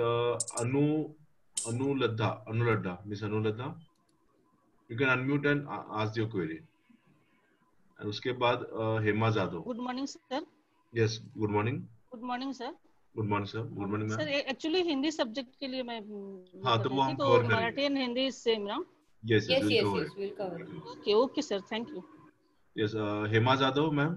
[SPEAKER 3] Anuladdha, miss Anuladdha, you can unmute and ask your query. और उसके बाद Hema Jadhav.
[SPEAKER 8] Good morning sir.
[SPEAKER 3] Yes, good morning.
[SPEAKER 8] Good morning sir.
[SPEAKER 3] Good morning sir. Good morning
[SPEAKER 8] sir,
[SPEAKER 3] ma'am.
[SPEAKER 8] Actually Hindi subject के लिए मैं
[SPEAKER 3] हाँ, तो वो हम
[SPEAKER 8] तो
[SPEAKER 3] कवर करेंगे।
[SPEAKER 8] मराठी एंड हिंदी सेम ना?
[SPEAKER 3] Yes,
[SPEAKER 1] yes
[SPEAKER 3] will
[SPEAKER 1] yes
[SPEAKER 3] cover
[SPEAKER 1] yes, will cover.
[SPEAKER 8] Okay okay sir, thank you.
[SPEAKER 3] Yes, Hema Jadhav ma'am.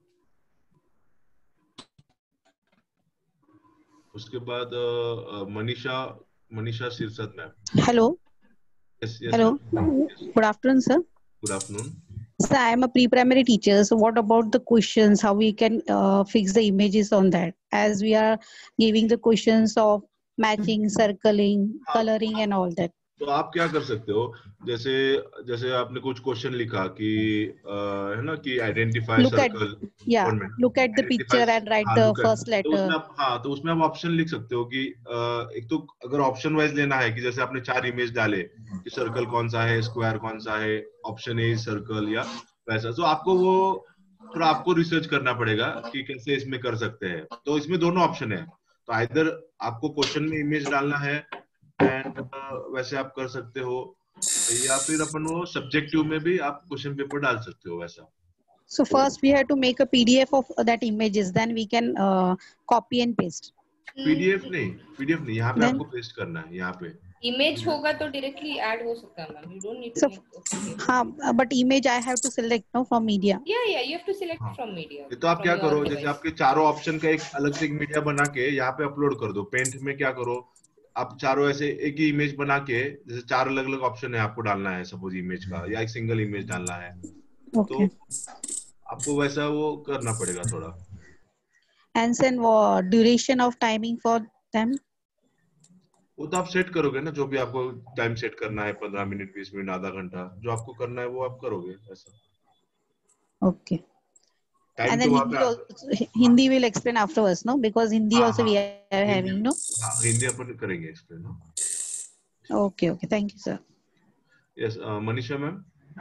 [SPEAKER 3] उसके बाद Manisha Sirsat ma'am.
[SPEAKER 9] Hello.
[SPEAKER 3] Yes, yes,
[SPEAKER 9] Hello.
[SPEAKER 3] ma'am. Yes.
[SPEAKER 9] Good afternoon, sir.
[SPEAKER 3] Good afternoon.
[SPEAKER 9] Sir, I am a pre-primary teacher. So, what about the questions? How we can fix the images on that? As we are giving the questions of matching, circling, coloring, and all that.
[SPEAKER 3] तो आप क्या कर सकते हो, जैसे आपने कुछ question लिखा कि है ना कि identify
[SPEAKER 9] Look at,
[SPEAKER 3] circle.
[SPEAKER 9] yeah, look at the picture and write the first
[SPEAKER 3] तो
[SPEAKER 9] letter.
[SPEAKER 3] उसमें तो उसमें आप ऑप्शन लिख सकते हो कि एक तो अगर ऑप्शन वाइज लेना है कि जैसे आपने 4 इमेज डाले कि सर्कल कौन सा है, स्क्वायर कौन सा है, ऑप्शन ए सर्कल या वैसा, तो आपको वो थोड़ा आपको रिसर्च करना पड़ेगा कि कैसे इसमें कर सकते हैं। तो इसमें दोनों ऑप्शन है, तो आइदर आपको क्वेश्चन में इमेज डालना है एंड वैसे आप कर सकते हो, या फिर अपन वो सब्जेक्टिव में भी आप क्वेश्चन पेपर डाल सकते हो वैसा।
[SPEAKER 9] So, first we have to make a PDF of that images. Then we can copy and paste.
[SPEAKER 3] PDF नहीं, यहाँ पे
[SPEAKER 9] Then-
[SPEAKER 3] आपको पेस्ट करना है। यहाँ पे
[SPEAKER 1] इमेज होगा तो डायरेक्टली ऐड हो सकता है ma'am, you don't need
[SPEAKER 9] So,
[SPEAKER 1] to.
[SPEAKER 9] हाँ, but image I have to select no from media.
[SPEAKER 1] या you have to select from media.
[SPEAKER 3] तो आप क्या करो, जैसे आपके चारों ऑप्शन का एक अलग से एक मीडिया बना के यहाँ पे अपलोड कर दो। पेंट में क्या करो, आप चारों ऐसे एक ही इमेज बना के, जैसे 4 अलग अलग ऑप्शन है आपको डालना है सपोज इमेज का, या एक सिंगल इमेज डालना है,
[SPEAKER 9] Okay.
[SPEAKER 3] तो आपको वैसा वो करना पड़ेगा थोड़ा।
[SPEAKER 9] And then duration of timing for them?
[SPEAKER 3] वो तो आप सेट करोगे ना, जो भी आपको टाइम सेट करना है, 15 मिनट, 20 मिनट, आधा घंटा, जो आपको करना है वो आप करोगे ऐसा।
[SPEAKER 9] Okay.
[SPEAKER 3] टाइम
[SPEAKER 9] And
[SPEAKER 3] तो
[SPEAKER 9] then
[SPEAKER 3] वहाँ
[SPEAKER 9] Hindi,
[SPEAKER 3] पे
[SPEAKER 9] Hindi will explain afterwards, no? Because Hindi
[SPEAKER 3] हाँ
[SPEAKER 9] also
[SPEAKER 3] हाँ
[SPEAKER 9] we are having, no?
[SPEAKER 3] हाँ, हिंदी अपन करेंगे एक्सप्लेन ना।
[SPEAKER 9] Okay, okay. Thank you, sir.
[SPEAKER 3] Yes Manisha ma'am.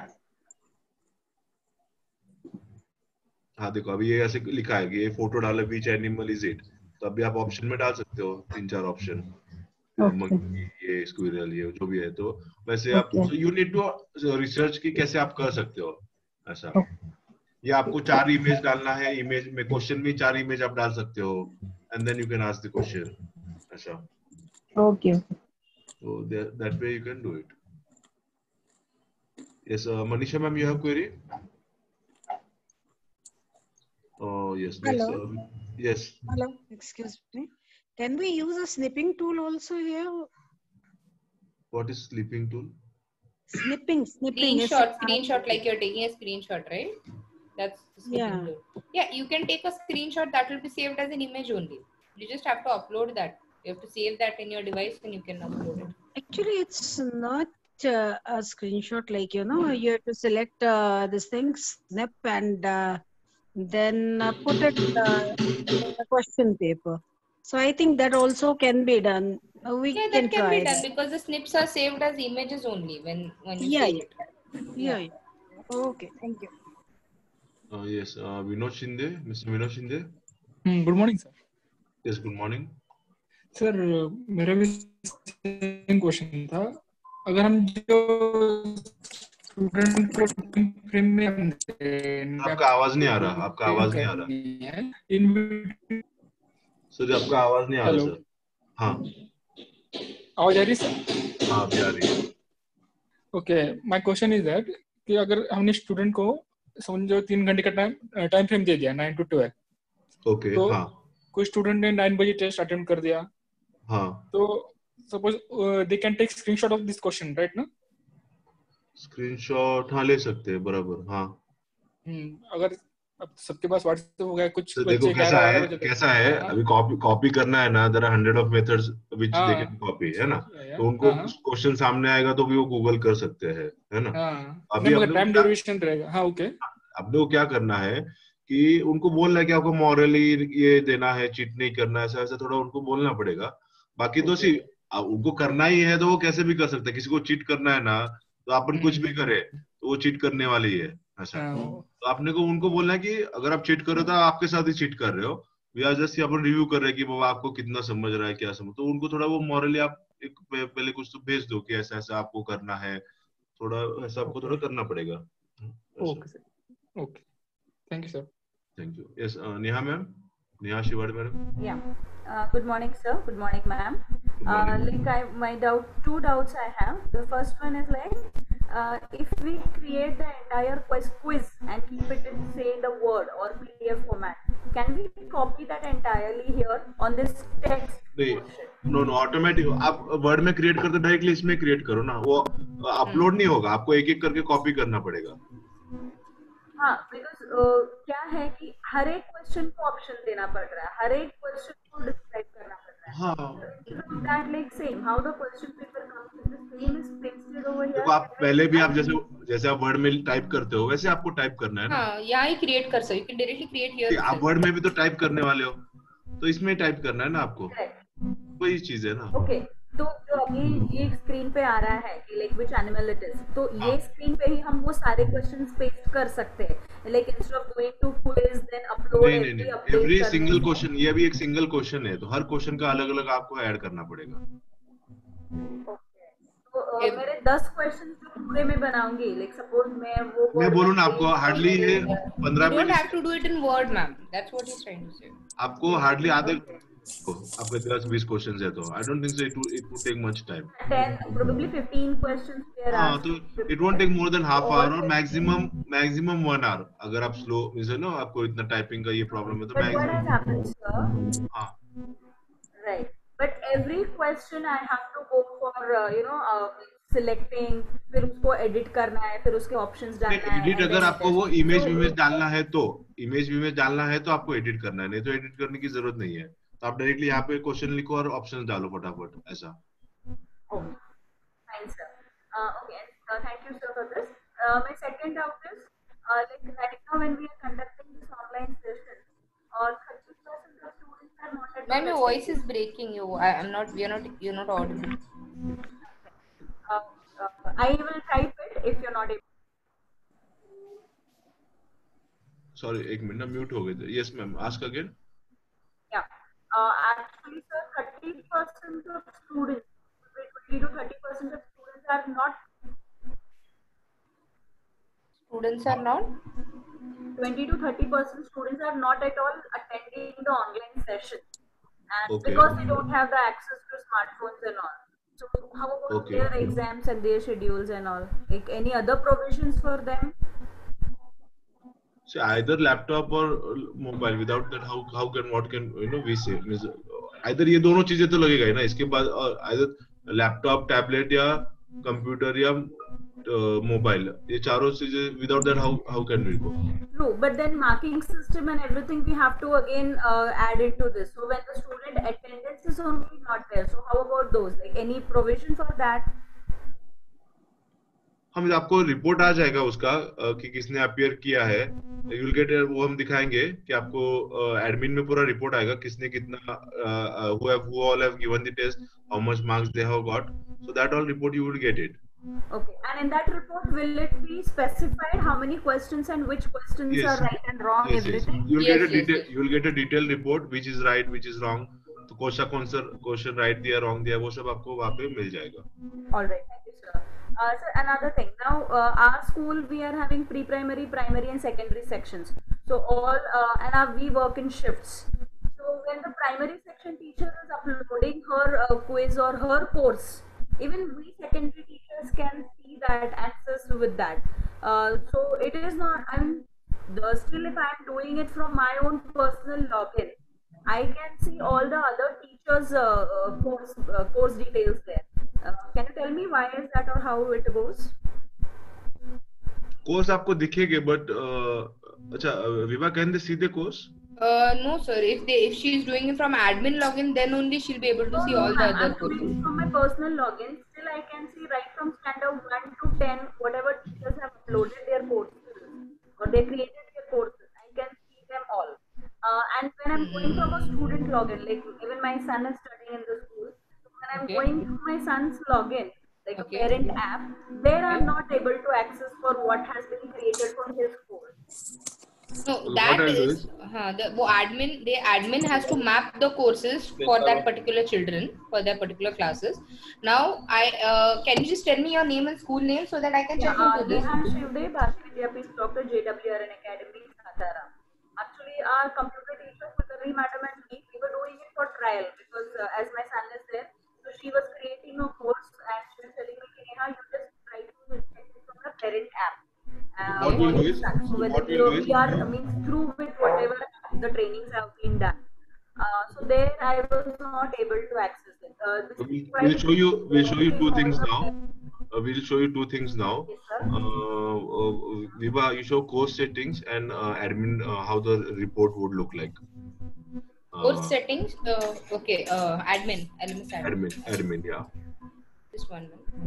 [SPEAKER 3] हाँ देखो अभी ये ऐसे लिखा है कि ये फोटो डालो, बीच एनिमल इज इट, तो अभी आप ऑप्शन में डाल सकते हो 3-4 ऑप्शन, मंकी, ये स्क्विरल, ये जो भी है, तो वैसे आप यू नीड टू रिसर्च की कैसे आप कर सकते हो ऐसा। या आपको 4 इमेज डालना है, इमेज में क्वेश्चन में 4 इमेज आप डाल सकते हो, and then you can ask the question ऐसा।
[SPEAKER 9] Okay.
[SPEAKER 3] So that way you can do it. Yes, Manisha ma'am, you have query? Oh yes.
[SPEAKER 10] Hello.
[SPEAKER 3] Yes.
[SPEAKER 10] Hello. Excuse me. Can we use a snipping tool also here?
[SPEAKER 3] What is snipping tool?
[SPEAKER 10] Snipping.
[SPEAKER 1] Screenshot, like you're taking a screenshot, right? That's the snipping tool. Yeah, you can take a screenshot that will be saved as an image only. You just have to upload that. You have to save that in your device and you can upload it.
[SPEAKER 10] Actually, it's not a screenshot, like, you know, you have to select this thing, snip, and then put it in a question paper. So I think that also can be done. We
[SPEAKER 1] that can
[SPEAKER 10] try
[SPEAKER 1] be done
[SPEAKER 10] that.
[SPEAKER 1] because the snips are saved as images only when you
[SPEAKER 10] Yeah,
[SPEAKER 1] save it.
[SPEAKER 10] Yeah. Okay, thank you.
[SPEAKER 3] Yes, Vinod Shinde, Mr. Vinod Shinde.
[SPEAKER 11] Good morning, sir.
[SPEAKER 3] Yes, good morning.
[SPEAKER 11] Sir मेरा भी same question था, अगर हम जो student को frame में
[SPEAKER 3] आपका आवाज नहीं आ रहा, आपका आवाज नहीं आ रहा सर, आपका आवाज नहीं आ रहा सर। हाँ
[SPEAKER 11] आवाज आ रही सर?
[SPEAKER 3] हाँ अभी आ रही है।
[SPEAKER 11] Okay, my question is that कि अगर हमने स्टूडेंट को समझो 3 घंटे का टाइम फ्रेम दे दिया 9 to 12,
[SPEAKER 3] ओके
[SPEAKER 11] तो
[SPEAKER 3] हाँ,
[SPEAKER 11] कोई स्टूडेंट ने 9 बजे टेस्ट अटेम्प्ट कर दिया,
[SPEAKER 3] हाँ,
[SPEAKER 11] तो suppose they can take screenshot of this question, right ना?
[SPEAKER 3] स्क्रीनशॉट हाँ ले सकते हैं, बराबर हाँ।
[SPEAKER 11] अगर अब सबके पास व्हाट्सएप हो गया, कुछ
[SPEAKER 3] तो देखो कैसा है अभी कॉपी करना है ना, there are 100 of methods which they can copy, है ना? तो उनको क्वेश्चन सामने आएगा तो भी वो गूगल कर सकते हैं, है ना?
[SPEAKER 11] अभी टाइम ड्यूरेशन रहेगा। हाँ ओके,
[SPEAKER 3] अब वो क्या करना है कि उनको बोलना है कि आपको मॉरली ये देना है, चीट नहीं करना है, ऐसा थोड़ा उनको बोलना पड़ेगा। बाकी तो उनको करना ही है तो वो कैसे भी कर सकते हैं। किसी को चीट करना है ना तो अपन कुछ भी करे तो वो चीट करने वाली ही है ऐसा। तो आपने को उनको बोलना है कि अगर आप चीट कर रहे हो तो आपके साथ ही चीट कर रहे हो, वी आर जस्ट अपन रिव्यू कर रहे हैं कि बाबा आपको कितना समझ रहा है, क्या समझ। तो उनको थोड़ा वो मॉरली आप एक पहले कुछ तो भेज दो कि ऐसा ऐसा आपको करना है, थोड़ा ऐसा आपको थोड़ा करना पड़ेगा।
[SPEAKER 11] Okay sir, okay, thank you sir.
[SPEAKER 3] Thank you. Yes, Neha ma'am, Neha Shivadi madam.
[SPEAKER 12] Yeah. Good morning, sir. Good morning, ma'am. Two doubts I have. The first one is if we create the entire quiz and keep it in, say, the Word or PDF format, can we copy that entirely here on this text?
[SPEAKER 3] No, automatic. आप word में create करते directly इसमें create करो ना, वो upload नहीं होगा, आपको एक एक करके कॉपी करना पड़ेगा।
[SPEAKER 12] हाँ, बिकॉज क्या है कि हर एक क्वेश्चन को ऑप्शन देना पड़ रहा है, हर एक क्वेश्चन को डिस्क्राइब करना पड़ रहा है। हाँ, that like same how the question paper comes in the same is pasted over here.
[SPEAKER 3] तो आप पहले भी आप जैसे आप वर्ड में टाइप करते हो वैसे आपको टाइप करना है ना।
[SPEAKER 1] हाँ, यहाँ ही क्रिएट कर सकते हो, you can directly create here.
[SPEAKER 3] आप वर्ड में भी तो टाइप करने वाले हो, तो इसमें टाइप करना है ना आपको, वही चीज है ना।
[SPEAKER 12] ओके, तो जो अभी ये स्क्रीन पे आ रहा है कि like which animal it is, तो ये स्क्रीन पे ही हम वो सारे क्वेश्चंस पेस्ट कर सकते हैं, like instead of going to quiz then upload
[SPEAKER 3] every single question. ये भी एक सिंगल क्वेश्चन है, तो हर क्वेश्चन का अलग अलग आपको ऐड करना पड़ेगा।
[SPEAKER 12] ओके, तो मेरे 10 क्वेश्चंस जो पूरे में बनाऊंगी, लाइक सपोज मैं
[SPEAKER 3] बोलूं ना आपको hardly 15 minute.
[SPEAKER 1] You don't have to do it in Word, ma'am. That's what he's trying to say.
[SPEAKER 3] आपको हार्डली आधे आपके 10-20 क्वेश्चंस है, तो I don't think so it would take much time.
[SPEAKER 12] 10 probably 15 questions there are।
[SPEAKER 3] तो it won't take more than half hour और maximum 1 hour. अगर आप slow means no आपको इतना टाइपिंग का ये प्रॉब्लम है तो
[SPEAKER 12] मैक्सिमम। हां, right, but every question I have to go for selecting, फिर उसको edit करना है, फिर उसके options डालना है.
[SPEAKER 3] एडिट अगर आपको वो इमेज डालना है तो इमेज डालना है तो आपको एडिट करना है, नहीं तो एडिट करने की जरूरत नहीं है. तो आप डायरेक्टली यहाँ पे क्वेश्चन लिखो और ऑप्शंस डालो फटाफट ऐसा.
[SPEAKER 12] Fine, sir. Okay, thank you, sir, for this. My second doubt is, like right now when we are conducting this online session, 30% of students are not at
[SPEAKER 1] Ma'am, your voice is breaking. You're not audible.
[SPEAKER 12] I will type it if you're not able.
[SPEAKER 3] Sorry, एक minute mute हो गए थे. Yes, ma'am. Ask again.
[SPEAKER 12] Yeah. Actually, sir, 30% of students, 20 to 30% of students are not.
[SPEAKER 1] Students are not.
[SPEAKER 12] 20 to 30% students are not at all attending the online session, and
[SPEAKER 3] Okay.
[SPEAKER 12] because they don't have the access to smartphones and all. So how about their exams and their schedules and all? Like any other provisions for them?
[SPEAKER 3] So either laptop or mobile. Without that, how can what can we say? Either ये दोनों चीजें तो लगेगा ही ना. इसके बाद either laptop, tablet या computer या mobile. ये चारों चीजें. Without that, how can we go?
[SPEAKER 12] True, but then marking system and everything we have to again add into this. So when the student attendance is only not there, so how about those? Like any provision for that?
[SPEAKER 3] हम आपको report आ जाएगा उसका कि किसने appear किया है. You will get, वो हम दिखाएंगे कि आपको एडमिन में पूरा रिपोर्ट आएगा किसने कितना who all have given the test, how much marks they have got. So that all report you will get it.
[SPEAKER 12] Okay, and in that report will it be specified how many questions and which questions
[SPEAKER 3] Yes.
[SPEAKER 12] are right and wrong,
[SPEAKER 3] Yes, yes.
[SPEAKER 12] everything?
[SPEAKER 3] You will get a detail. You will get a detailed report which is right, which is wrong. तो कौन सा question right दिया, wrong दिया, वो सब आपको वहाँ पे मिल जाएगा.
[SPEAKER 12] All right, thank you, sir. Sir, another thing. Now, our school we are having pre-primary, primary, and secondary sections. So all we work in shifts. So when the primary section teacher is uploading her quiz or her course, even we secondary teachers can see that, access with that. So it is not. Still, if I am doing it from my own personal login, I can see all the other teachers' course details there. Can you tell me why is that or how it goes?
[SPEAKER 3] Course आपको दिखेंगे but अच्छा Vibha, can they see the course?
[SPEAKER 1] No, sir. If she is doing it from admin login, then only she'll be able to see all the other
[SPEAKER 12] I'm doing
[SPEAKER 1] courses.
[SPEAKER 12] it from my personal login. Still, I can see right from standard 1 to 10 whatever teachers have uploaded their courses or they created their courses. I can see them all. And when I'm going from a student login, like even my son is studying in the school, so when I'm going to my son's login, like a parent app, there I'm not able to access for what has been created from his course.
[SPEAKER 1] No, that is the admin has to map the courses for that particular children, for their particular classes. Now, can you just tell me your name and school name so that I can check into this?
[SPEAKER 12] Neha Shivdev, Bharati Vidyapith, Dr. JWRN Academy, Satara. Actually, our computer teacher, Putari Madam and me, we were doing it for trial because as my son is there, so she was creating a course and she was telling me, Neha, you just try to check it from the parent app.
[SPEAKER 3] What we'll do is,
[SPEAKER 12] we are through with whatever the trainings have been done. So there I was not able to access it.
[SPEAKER 3] We'll show you two things now. We'll show you two things now. Viva, you show course settings and admin, how the report would look like.
[SPEAKER 1] Course settings. Okay. Admin.
[SPEAKER 3] Admin. Yeah.
[SPEAKER 1] This one.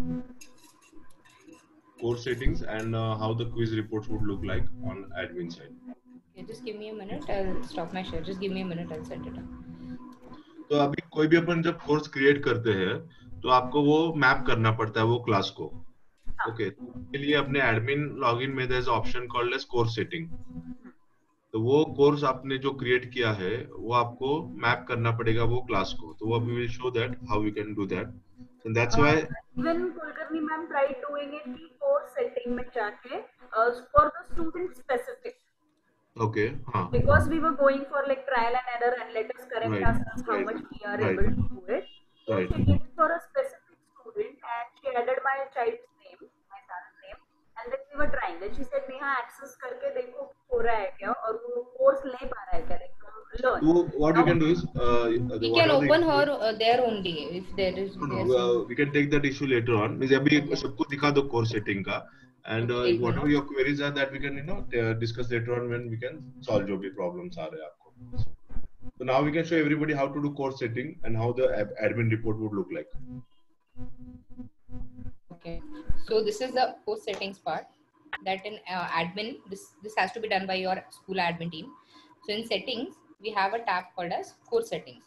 [SPEAKER 3] Course settings and how the quiz reports would look like on admin side.
[SPEAKER 1] Okay, just give me a minute. I'll stop my share. Just give me a minute. I'll set it up.
[SPEAKER 3] तो अभी कोई भी अपन जब course create करते हैं तो आपको वो मैप करना पड़ता है वो क्लास को. ओके, के लिए अपने एडमिन लॉगिन में there is option called as course setting. तो वो कोर्स आपने जो क्रिएट किया है वो आपको मैप करना पड़ेगा वो क्लास को. तो वो we will show that how we can do that. So that's why
[SPEAKER 12] even Kulkarni ma'am tried doing it in course setting mein jaake for the student specific.
[SPEAKER 3] Okay.
[SPEAKER 12] Because we were going for like trial and error and let us correct ourselves how much we are able to do it. So she did it for a specific student and she added my child's name, my son's name, and then we were trying. Then she said, Neha, access करके देखो हो रहा है क्या और वो course ले पा रहा है क्या, like learn.
[SPEAKER 3] What we can do is
[SPEAKER 1] We can open her there only if there is.
[SPEAKER 3] we can take that issue later on. means अभी सबको दिखा दो course setting का, and whatever your queries are that we can discuss later on when we can solve जो भी problems आ रहे हैं आपको. So now we can show everybody how to do course setting and how the admin report would look like.
[SPEAKER 1] Okay, so this is the course settings part. That in admin, this has to be done by your school admin team. So in settings, we have a tab called as course settings.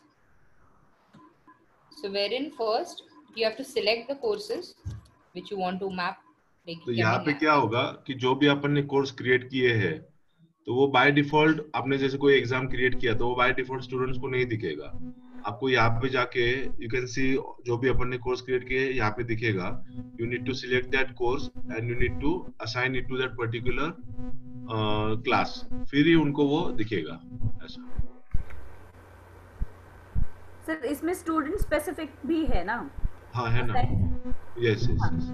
[SPEAKER 1] So wherein first you have to select the courses which you want to map.
[SPEAKER 3] तो यहाँ पे क्या होगा कि जो भी अपन ने course create किए हैं तो वो बाय डिफॉल्ट आपने जैसे कोई एग्जाम क्रिएट किया तो वो बाय डिफॉल्ट स्टूडेंट्स को नहीं दिखेगा. आपको यहाँ पे जाके यू कैन सी जो भी अपन ने कोर्स क्रिएट किए यहाँ पे दिखेगा. You need to select that course and you need to assign it to that particular class, फिर ही उनको वो दिखेगा. ऐसा
[SPEAKER 12] सर इसमें स्टूडेंट स्पेसिफिक भी है ना?
[SPEAKER 3] हाँ है ना. Yes yes.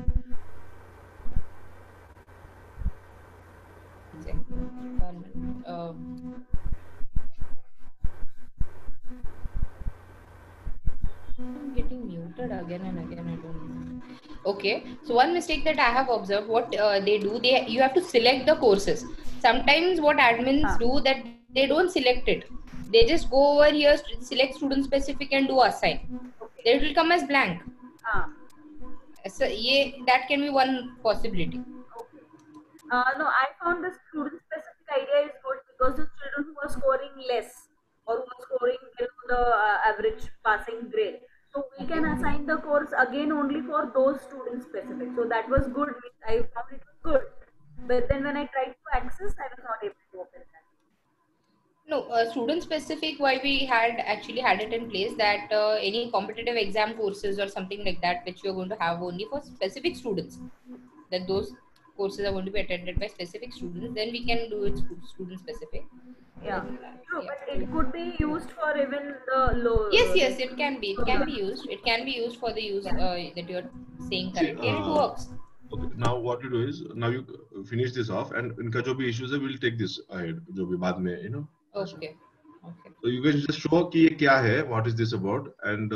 [SPEAKER 1] I'm getting muted again and again. I don't know. Okay, so one mistake that I have observed, what they do, you have to select the courses. Sometimes what admins do that they don't select it. They just go over here, select student specific and do assign. Then it will come as blank. So that can be one possibility.
[SPEAKER 12] No, I found the student specific idea is good because the children who are scoring less or who are scoring below the average passing grade, so we can assign the course again only for those student specific. So that was good. I found it was good. But then when I tried to access, I was not able to open that.
[SPEAKER 1] No, student specific, why we actually had it in place that any competitive exam courses or something like that which you're going to have only for specific students, that those courses are going to be attended by specific students, then we can do it student specific.
[SPEAKER 12] Yeah, true, but it could be used for even the low.
[SPEAKER 1] Yes, it can be. It can be used. It can be used for the use that you're saying currently, and it works.
[SPEAKER 3] Okay, now what you do is now you finish this off, and इनका जो भी issues है, we'll take this ahead. जो भी बाद में,
[SPEAKER 1] Okay.
[SPEAKER 3] So you can just show कि ये क्या है, what is this about, and.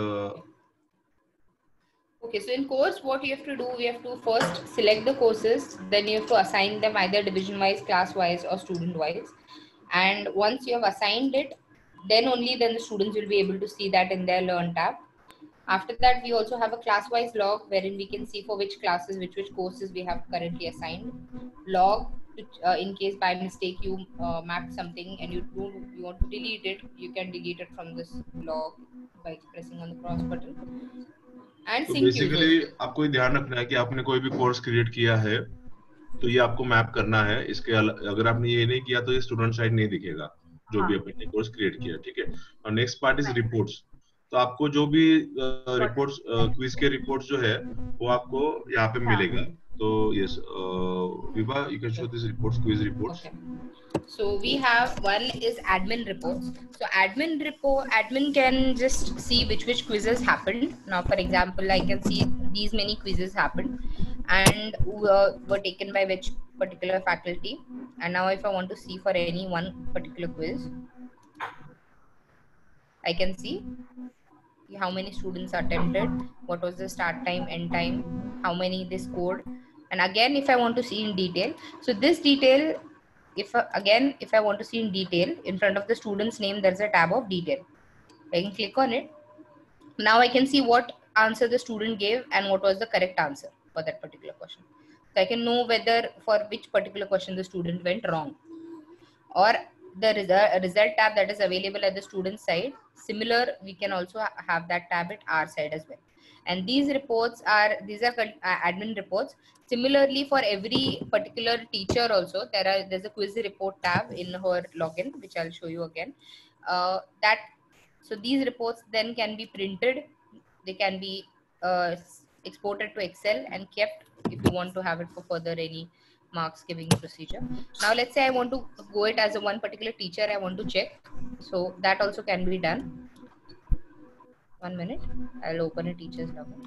[SPEAKER 1] Okay, so in course, what you have to do, we have to first select the courses, then you have to assign them either division-wise, class-wise, or student-wise. And once you have assigned it, then the students will be able to see that in their Learn tab. After that, we also have a class-wise log wherein we can see for which classes, which courses we have currently assigned. Log, in case by mistake you mapped something and you want to delete it, you can delete it from this log by pressing on the cross button.
[SPEAKER 3] तो basically आपको ये ध्यान रखना है कि आपने कोई भी कोर्स क्रिएट किया है तो ये आपको मैप करना है. इसके अगर आपने ये नहीं किया तो ये स्टूडेंट साइड नहीं दिखेगा जो भी आपने कोर्स क्रिएट किया. ठीक है. और नेक्स्ट पार्ट इज रिपोर्ट्स. तो आपको जो भी रिपोर्ट्स क्विज के रिपोर्ट्स जो है वो आपको यहाँ पे मिलेगा. तो yes Vibha, you can show this reports, quiz reports.
[SPEAKER 1] So we have one is admin reports. So admin can just see which quizzes happened. Now, for example, I can see these many quizzes happened and were taken by which particular faculty. And now if I want to see for any one particular quiz, I can see how many students attempted, what was the start time, end time, how many they scored. And again, if I want to see in detail, so this detail, if I want to see in detail, in front of the student's name, there's a tab of detail. I can click on it. Now I can see what answer the student gave and what was the correct answer for that particular question. So I can know whether for which particular question the student went wrong. Or the result tab that is available at the student side, similar, we can also have that tab at our side as well. And these are admin reports. Similarly, for every particular teacher also, there's a quiz report tab in her login, which I'll show you again. So these reports then can be printed. They can be exported to Excel and kept if you want to have it for further any marks giving procedure. Now let's say I want to go it as a one particular teacher I want to check. So that also can be done. 1 minute, I'll open a teacher's login.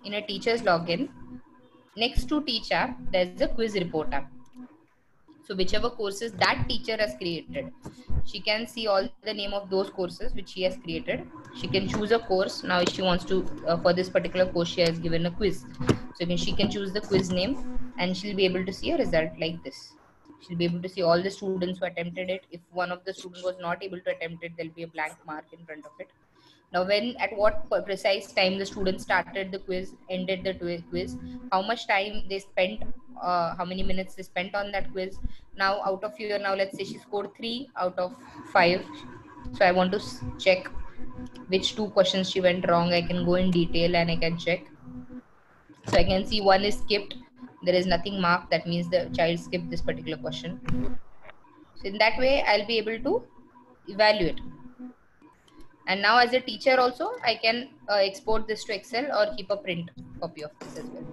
[SPEAKER 1] in a teacher's login, next to Teach app, there's a quiz report app. So whichever courses that teacher has created, she can see all the name of those courses which she has created. She can choose a course. Now if she wants to, for this particular course, she has given a quiz. So she can choose the quiz name and she'll be able to see a result like this. She'll be able to see all the students who attempted it. If one of the students was not able to attempt it, there'll be a blank mark in front of it. Now, at what precise time the student started the quiz, ended the quiz, how much time they spent, how many minutes they spent on that quiz. Now, out of here, now let's say she scored 3 out of 5. So I want to check which 2 questions she went wrong. I can go in detail and I can check. So I can see 1 is skipped. There is nothing marked. That means the child skipped this particular question. So in that way, I'll be able to evaluate. And now as a teacher also, I can export this to Excel or keep a print copy of this as well.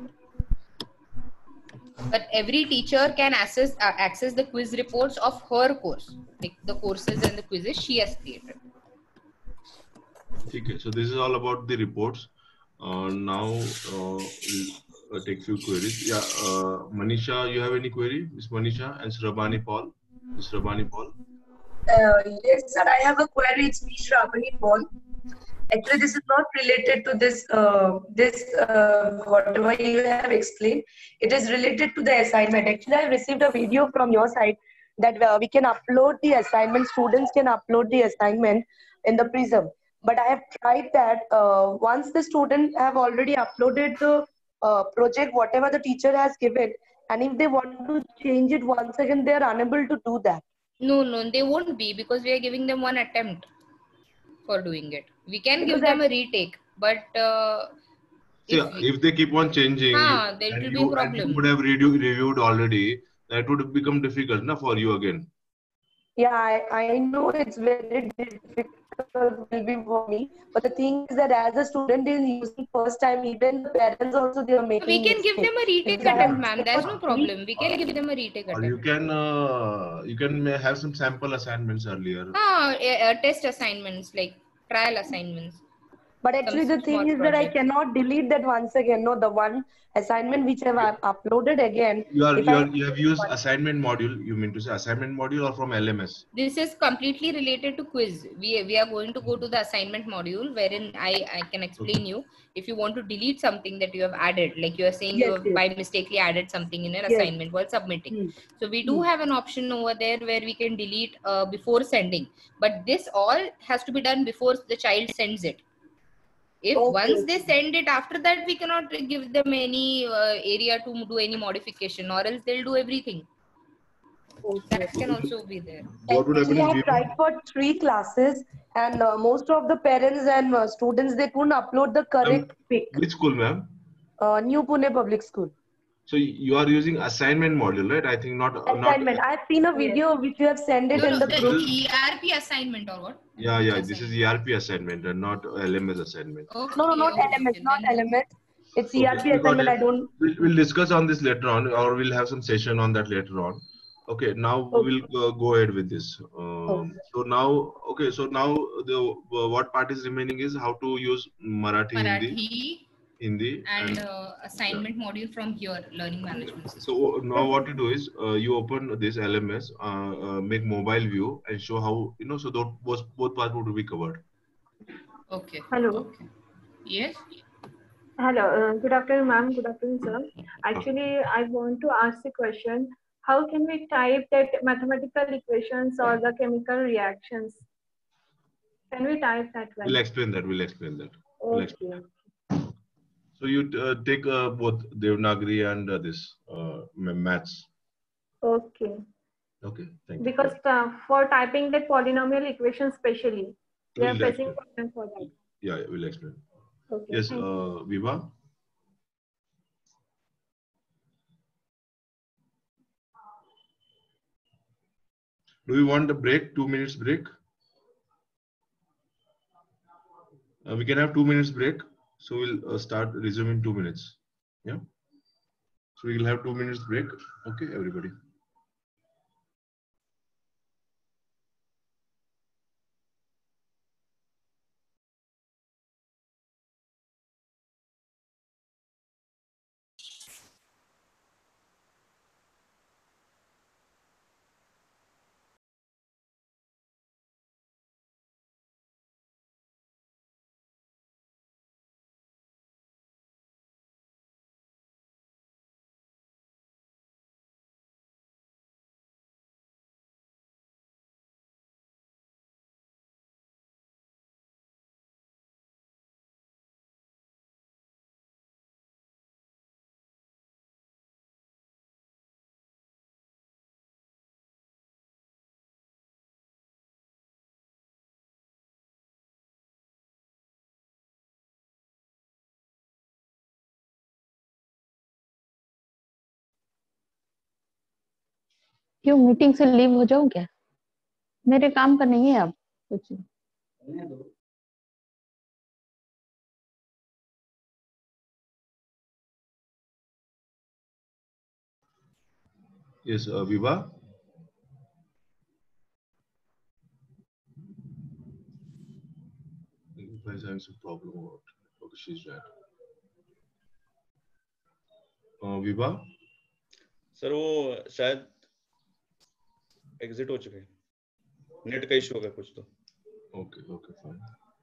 [SPEAKER 1] But every teacher can access the quiz reports of her course, like the courses and the quizzes she has created.
[SPEAKER 3] Okay, so this is all about the reports. Now we'll take few queries. Yeah, Manisha, you have any query? Miss Manisha and Shrabani Paul. Miss Shrabani Paul.
[SPEAKER 13] Yes, sir. I have a query. It's me, Shravani Paul. Actually, this is not related to this. Whatever you have explained, it is related to the assignment. Actually, I received a video from your side that we can upload the assignment. Students can upload the assignment in the Prism. But I have tried that. Once the student have already uploaded the project, whatever the teacher has given, and if they want to change it once again, they are unable to do that.
[SPEAKER 1] No, they won't be, because we are giving them 1 attempt for doing it. We can give them a retake, but
[SPEAKER 3] if they keep on changing,
[SPEAKER 1] that will be a problem.
[SPEAKER 3] And you would have reviewed already, that would become difficult for you again.
[SPEAKER 13] Yeah, I know it's very difficult will be for me, but the thing is that as a student is using first time, even the parents also they are making.
[SPEAKER 1] We can give them a retake attempt, ma'am. There's no problem. We can give them a retake attempt.
[SPEAKER 3] Or you can have some sample assignments earlier.
[SPEAKER 1] Test assignments, like trial assignments.
[SPEAKER 13] But actually the thing is that I cannot delete that once again. No, the one assignment which I have uploaded again.
[SPEAKER 3] You have used assignment module. You mean to say assignment module or from LMS?
[SPEAKER 1] This is completely related to quiz. We are going to go to the assignment module, wherein I can explain you. If you want to delete something that you have added, like you are saying you have by mistakenly added something in an assignment while submitting. So we do have an option over there where we can delete before sending. But this all has to be done before the child sends it. If once they send it, after that we cannot give them any area to do any modification, or else they'll do everything. That can also be there.
[SPEAKER 13] Actually, I tried for 3 classes, and most of the parents and students, they couldn't upload the correct pic.
[SPEAKER 3] Which school, ma'am?
[SPEAKER 13] New Pune Public School.
[SPEAKER 3] So you are using assignment module, right? I think not
[SPEAKER 13] assignment. I've seen a video which you have sent it in the group.
[SPEAKER 1] ERP assignment or what?
[SPEAKER 3] Yeah. This is ERP assignment and not LMS assignment.
[SPEAKER 13] Okay. No, not LMS, not LMS. It's ERP assignment. I don't.
[SPEAKER 3] We'll discuss on this later on, or we'll have some session on that later on. Okay, now we will go ahead with this. So now, the what part is remaining is how to use Marathi, Hindi
[SPEAKER 1] and assignment module from here, learning management system.
[SPEAKER 3] So now what you do is you open this LMS, make mobile view and show how, so both parts would be covered.
[SPEAKER 1] Okay.
[SPEAKER 14] Hello.
[SPEAKER 1] Okay. Yes.
[SPEAKER 14] Hello. Good afternoon, ma'am. Good afternoon, sir. Actually, I want to ask a question. How can we type that mathematical equations or the chemical reactions? Can we type that one?
[SPEAKER 3] We'll explain that.
[SPEAKER 14] Okay.
[SPEAKER 3] So you take both Devanagari and this maths.
[SPEAKER 14] Okay.
[SPEAKER 3] Okay, thank you.
[SPEAKER 14] Because for typing the polynomial equation specially, we are facing problem for that.
[SPEAKER 3] Yeah, we'll explain.
[SPEAKER 14] Okay.
[SPEAKER 3] Yes, Viva. Do you want a break? 2 minutes break? We can have 2 minutes break. So we'll start resume in 2 minutes. Yeah. So we will have 2 minutes break. Okay, everybody.
[SPEAKER 15] क्यों meeting से leave हो जाऊं क्या? मेरे काम का नहीं है अब कुछ।
[SPEAKER 3] Yes, Viva. Viva is having some problem about. Okay, she's right. Viva.
[SPEAKER 16] Sir वो शायद एग्जिट हो चुके हैं, नेट का इशू होगा कुछ तो।
[SPEAKER 3] Okay, okay, fine.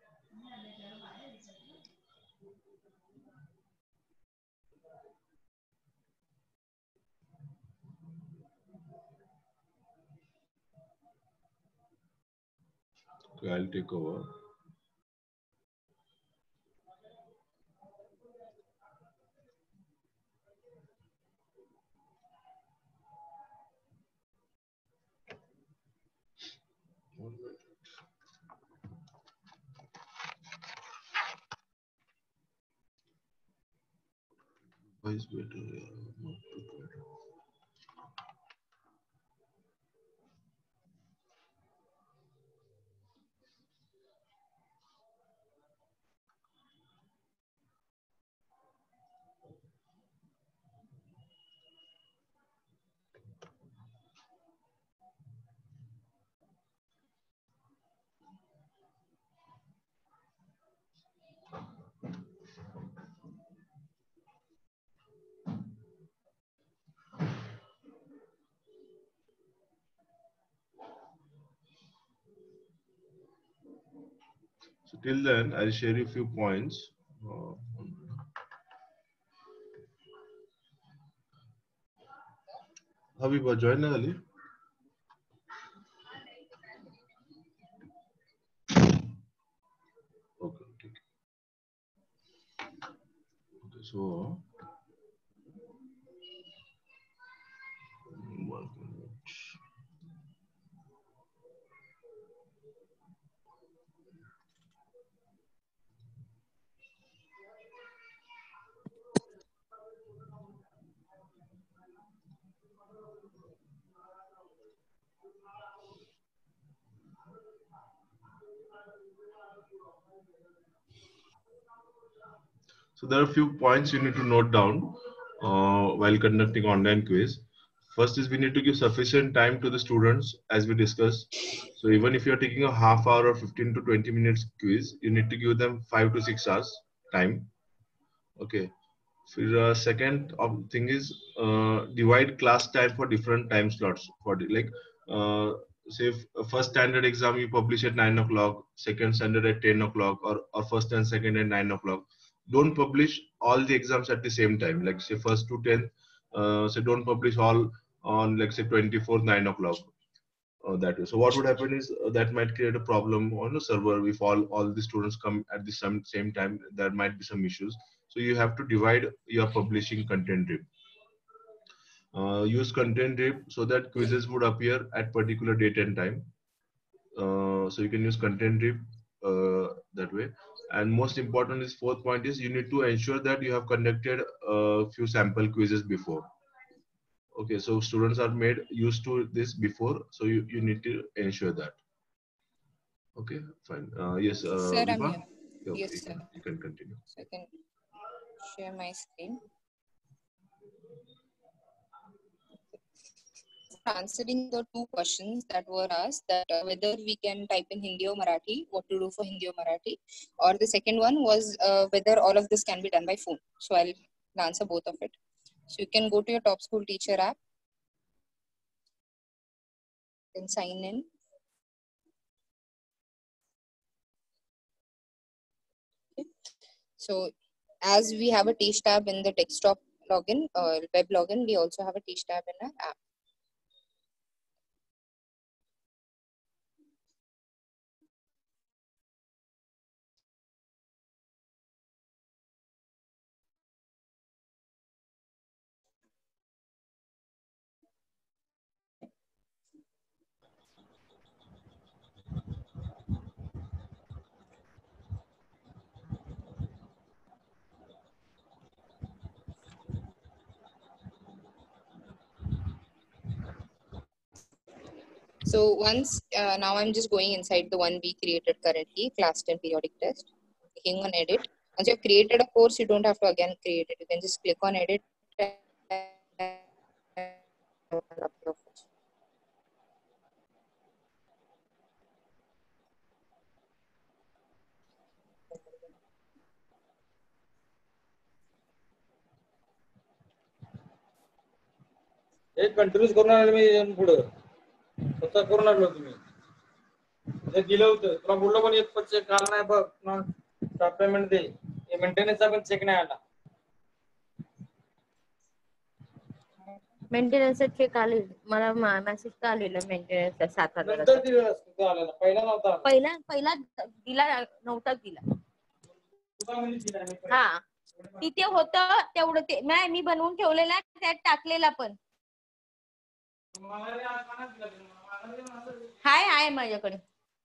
[SPEAKER 3] Okay, I'll take over. Why is better? Not too better. So till then, I'll share you a few points. Habiba, join Ali. Okay. Okay, so 1 minute. So there are a few points you need to note down while conducting online quiz. First is we need to give sufficient time to the students as we discussed. So even if you're taking a half hour or 15 to 20 minutes quiz, you need to give them 5 to 6 hours time. Okay. So second thing is divide class time for different time slots. For like say first standard exam you publish at 9 o'clock, second standard at 10 o'clock, or first and second at 9 o'clock. Don't publish all the exams at the same time. Like say first to 10, so don't publish all on like say 24 9 o'clock. That way. So what would happen is that might create a problem on the server if all the students come at the same time. There might be some issues. So you have to divide your publishing content drip. Use content drip so that quizzes would appear at particular date and time. So you can use content drip that way. And most important is fourth point is you need to ensure that you have conducted a few sample quizzes before. Okay, so students are made used to this before, so you need to ensure that. Okay, fine. Yes,
[SPEAKER 1] Sir, I'm
[SPEAKER 3] Viva?
[SPEAKER 1] here.
[SPEAKER 3] Okay,
[SPEAKER 1] Yes, sir.
[SPEAKER 3] you can continue.
[SPEAKER 1] So I can share my screen. Answering the two questions that were asked, that whether we can type in Hindi or Marathi, what to do for Hindi or Marathi, or the second one was whether all of this can be done by phone. So I'll answer both of it. So you can go to your Top School Teacher app, then sign in. Okay. So as we have a Teach tab in the desktop login, web login, we also have a Teach tab in our app. So once now I'm just going inside the one we created currently, class 10 periodic test, clicking on edit. Once you've created a course, you don't have to again create it. You can just click on edit and open up your course.
[SPEAKER 17] एक continuous करून आले मी पुढे स्वतः करून आलो तुम्ही जे दिलं होतं तुला बोललो पण एक पण चेक आला नाही बघ ना पेमेंट दे मेंटेनन्सचा पण चेक नाही आला
[SPEAKER 18] मेंटेनन्सचा चेक आले मला मेसेज का आलेला मेंटेनन्सचा 7,000
[SPEAKER 17] नंतर दिलेला तो आलेला पहिला नव्हता
[SPEAKER 18] पहिला दिला नव्हताच दिला हा तिथे होतं तेवढं ते मी बनवून ठेवलेला त्यात टाकलेला पण हाय माझ्याकडे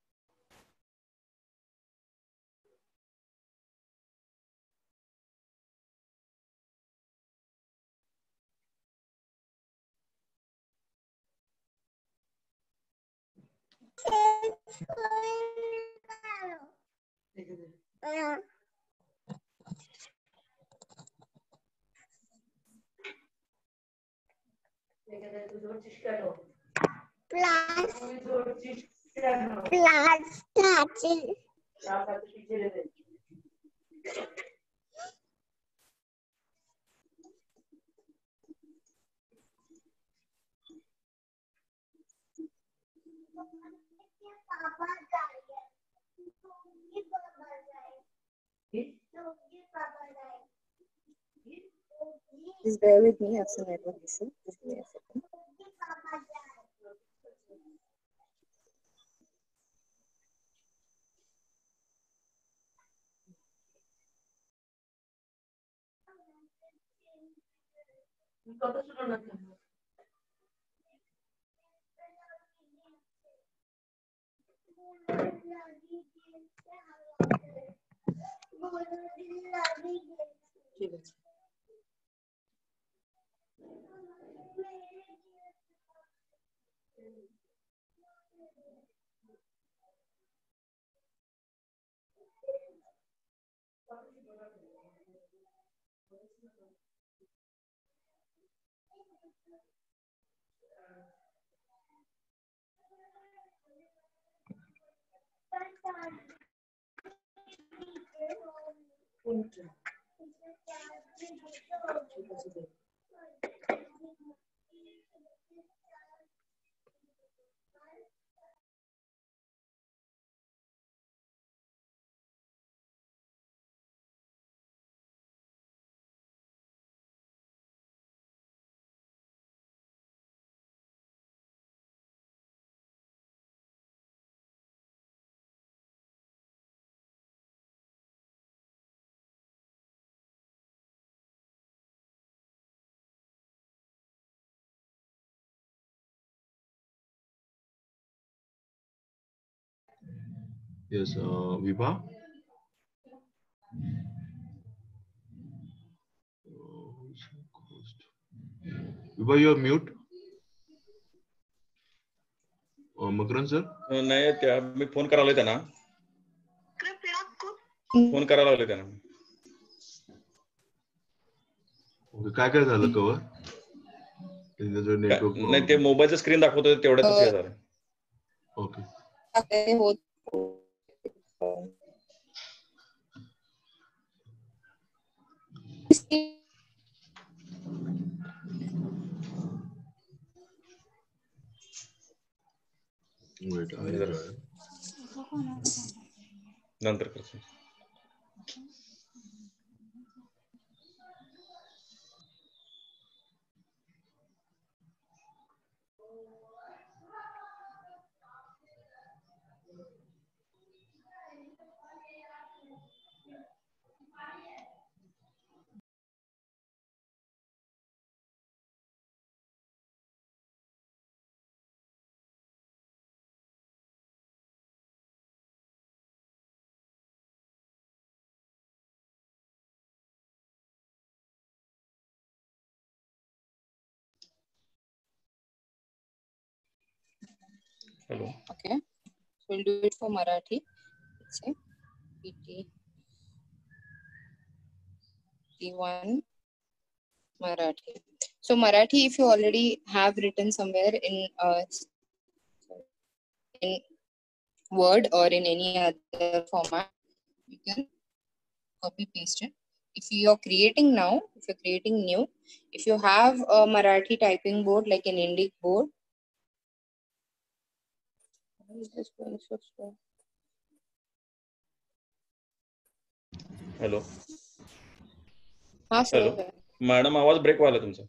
[SPEAKER 18] Just bear with me, I have some network issue. Just give me a second. ঠিক আছে
[SPEAKER 3] Yes, Vibha. Vibha, you are mute. Makarand sir
[SPEAKER 16] नाही त्या मी फोन करायला त्यांना फोन करायला लागले त्यांना
[SPEAKER 3] काय काय झालं कवर नेटवर्क
[SPEAKER 16] नाही ते मोबाईलचं स्क्रीन दाखवतो तेवढ्याच हे झालं
[SPEAKER 3] ओके
[SPEAKER 16] नंतर करतो Hello.
[SPEAKER 1] Okay, so we'll do it for Marathi. Let's say PT T1 Marathi. So Marathi, if you already have written somewhere in Word or in any other format, you can copy paste it. If you're creating now, if you're creating new, if you have a Marathi typing board like an Indic board, why is this going so slow?
[SPEAKER 16] Hello
[SPEAKER 1] हाँ
[SPEAKER 16] hello
[SPEAKER 1] sir.
[SPEAKER 16] Madam आवाज break व्हायला तुमचा.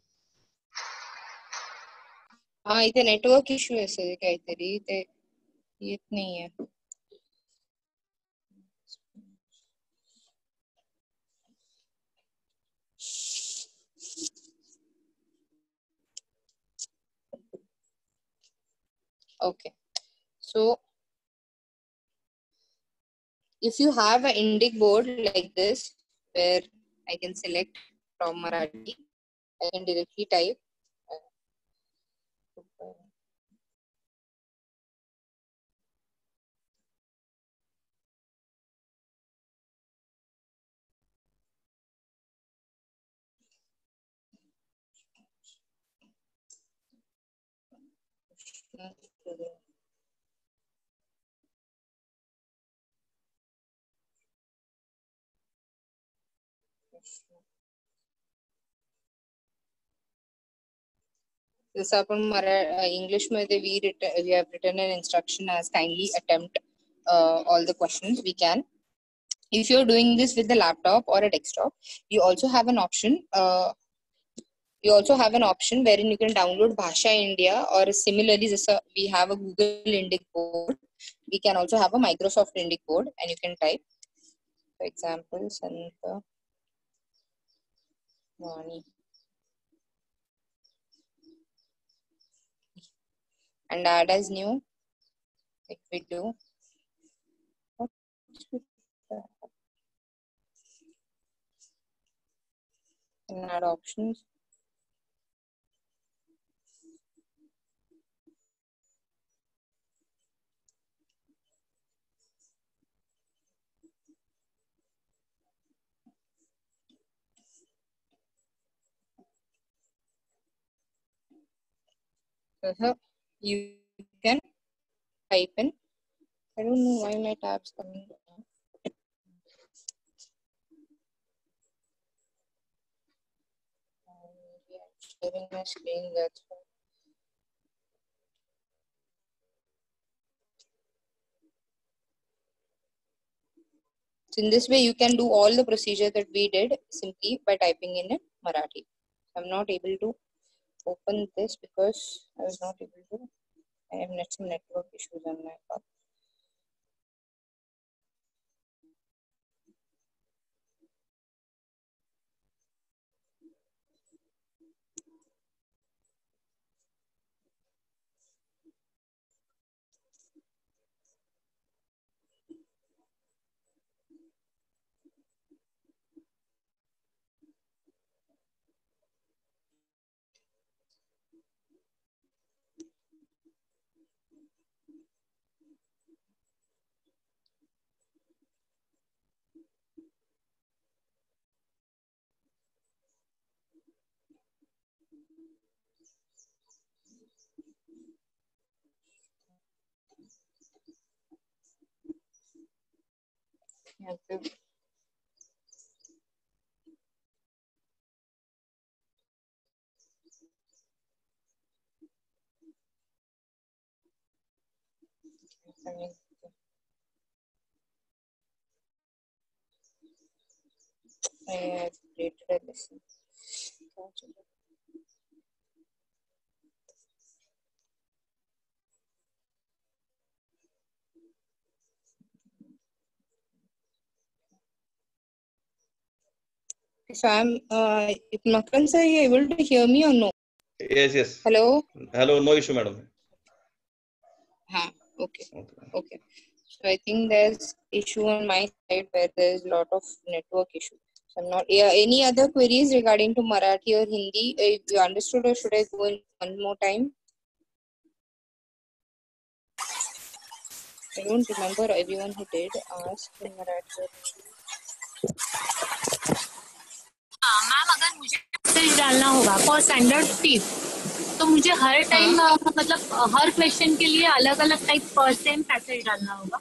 [SPEAKER 1] हाँ इथे network issue असेल काहीतरी ते येत नाहीये. Okay, so if you have an Indic board like this, where I can select from Marathi, I can directly type. जसं आपण English मध्ये we have written an instruction as kindly attempt all the questions we can. If you're doing this with the laptop or a desktop, you also have an option. Wherein you can download Bhasha India, or similarly, we have a Google Indic board. We can also have a Microsoft Indic board, and you can type, for example, Santa Vani, and add as new, like we do. And add options. So you can type in. I don't know why my tab's coming down. Maybe I'm sharing my screen, that's why. So in this way, you can do all the procedure that we did simply by typing in Marathi. I'm not able to open this because I was not able to. I have some network issues on my part. Okay. I have created a lesson. So I'm, Makran sir, are you able to hear me or no?
[SPEAKER 16] Yes.
[SPEAKER 1] Hello?
[SPEAKER 16] Hello, no issue, madam.
[SPEAKER 1] Okay. So I think there's issue on my side where there's a lot of network issue. So I'm not. Any other queries regarding to Marathi or Hindi? If you understood, or should I go in one more time? I don't remember everyone who did ask in Marathi.
[SPEAKER 5] Ma'am अगर मुझे message डालना होगा for standard 5 तो मुझे हर time मतलब हर question के लिए अलग अलग टाइप सेम मैसेज डालना होगा?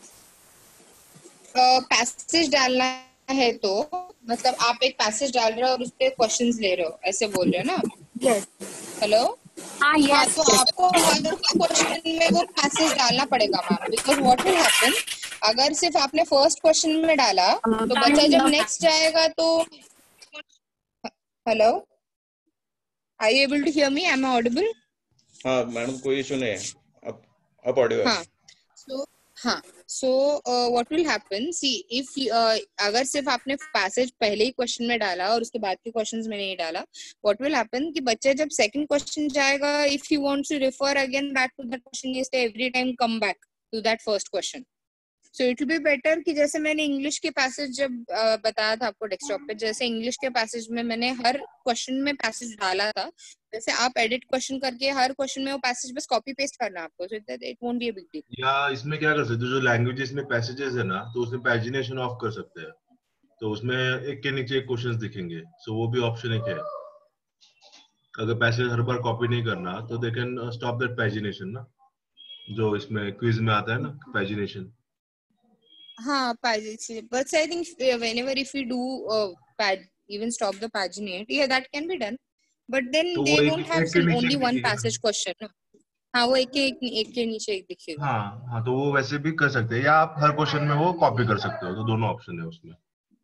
[SPEAKER 1] पैसेज डालना है तो मतलब आप एक पैसेज डाल रहे हो और उस पे क्वेश्चंस ले रहे हो, ऐसे बोल रहे हो ना?
[SPEAKER 5] यस।
[SPEAKER 1] हेलो?
[SPEAKER 5] हाँ यस।
[SPEAKER 1] तो आपको हर क्वेश्चन में वो पैसेज डालना पड़ेगा ma'am, because what will happen अगर सिर्फ आपने फर्स्ट क्वेश्चन में डाला तो बच्चा जब नेक्स्ट जाएगा तो hello, are you able to hear me? Am I audible?
[SPEAKER 16] हाँ मैडम कोई इशू नहीं है, आप ऑडियो है।
[SPEAKER 1] हाँ so what will happen, see if अगर सिर्फ आपने पैसेज पहले ही क्वेश्चन में डाला और उसके बाद के क्वेश्चंस में नहीं डाला, व्हाट विल हैपन कि बच्चा जब सेकंड क्वेश्चन जाएगा, if you wants to refer again back to that question, you stay every time come back to that first question. So it will be better कि जैसे मैंने इंग्लिश के passage जब बताया था आपको डेस्कटॉप पे, जैसे इंग्लिश के पैसेज में मैंने हर क्वेश्चन में पैसेज डाला था, जैसे आप एडिट क्वेश्चन करके हर क्वेश्चन में वो पैसेज बस कॉपी पेस्ट करना आपको, so it won't be a big deal.
[SPEAKER 3] या इसमें क्या कर सकते हो, जो लैंग्वेजेस में पैसेजेस है ना, तो उसमें पैजिनेशन ऑफ कर सकते हैं, तो उसमें एक के नीचे एक क्वेश्चंस दिखेंगे, सो वो भी ऑप्शन एक है। अगर पैसेज हर बार कॉपी नहीं करना तो they can stop that pagination ना, जो इसमें क्विज में आता है ना पैजिनेशन।
[SPEAKER 1] हाँ, paginate, but I think whenever if we do even stop the paginate, yeah, that can be done, but then
[SPEAKER 3] तो
[SPEAKER 1] they
[SPEAKER 3] वो
[SPEAKER 1] won't have only one passage question ना। हाँ, वो एक के नीचे एक दिखेगा।
[SPEAKER 3] हाँ तो वो वैसे भी कर सकते हैं, या आप हर क्वेश्चन में वो कॉपी कर सकते हो, तो दोनों ऑप्शन है उसमें।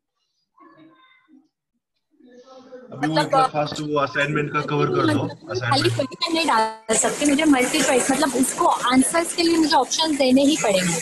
[SPEAKER 3] अभी वो इतना फास्ट वो असाइनमेंट का कवर कर दो।
[SPEAKER 5] खाली क्वेश्चन नहीं डाल सकते, मुझे मल्टी चॉइस मतलब उसको आंसर्स के लिए मुझे ऑप्शंस देने ही पड़ेंगे।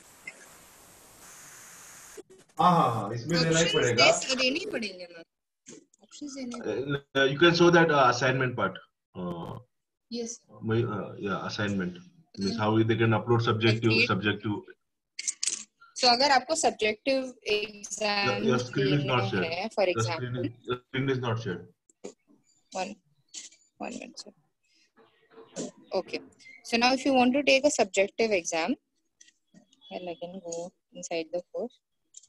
[SPEAKER 3] हाँ इसमें देना ही पड़ेगा,
[SPEAKER 1] देने ही पड़ेंगे ना, ऑप्शंस देने।
[SPEAKER 3] You can show that assignment part.
[SPEAKER 1] Yes.
[SPEAKER 3] Yeah, assignment means how they can upload subjective.
[SPEAKER 1] So अगर आपको subjective exam
[SPEAKER 3] your screen is not shared.
[SPEAKER 1] For example,
[SPEAKER 3] your screen is not shared.
[SPEAKER 1] One minute, sir. Okay. So now if you want to take a subjective exam, I'll again go inside the course.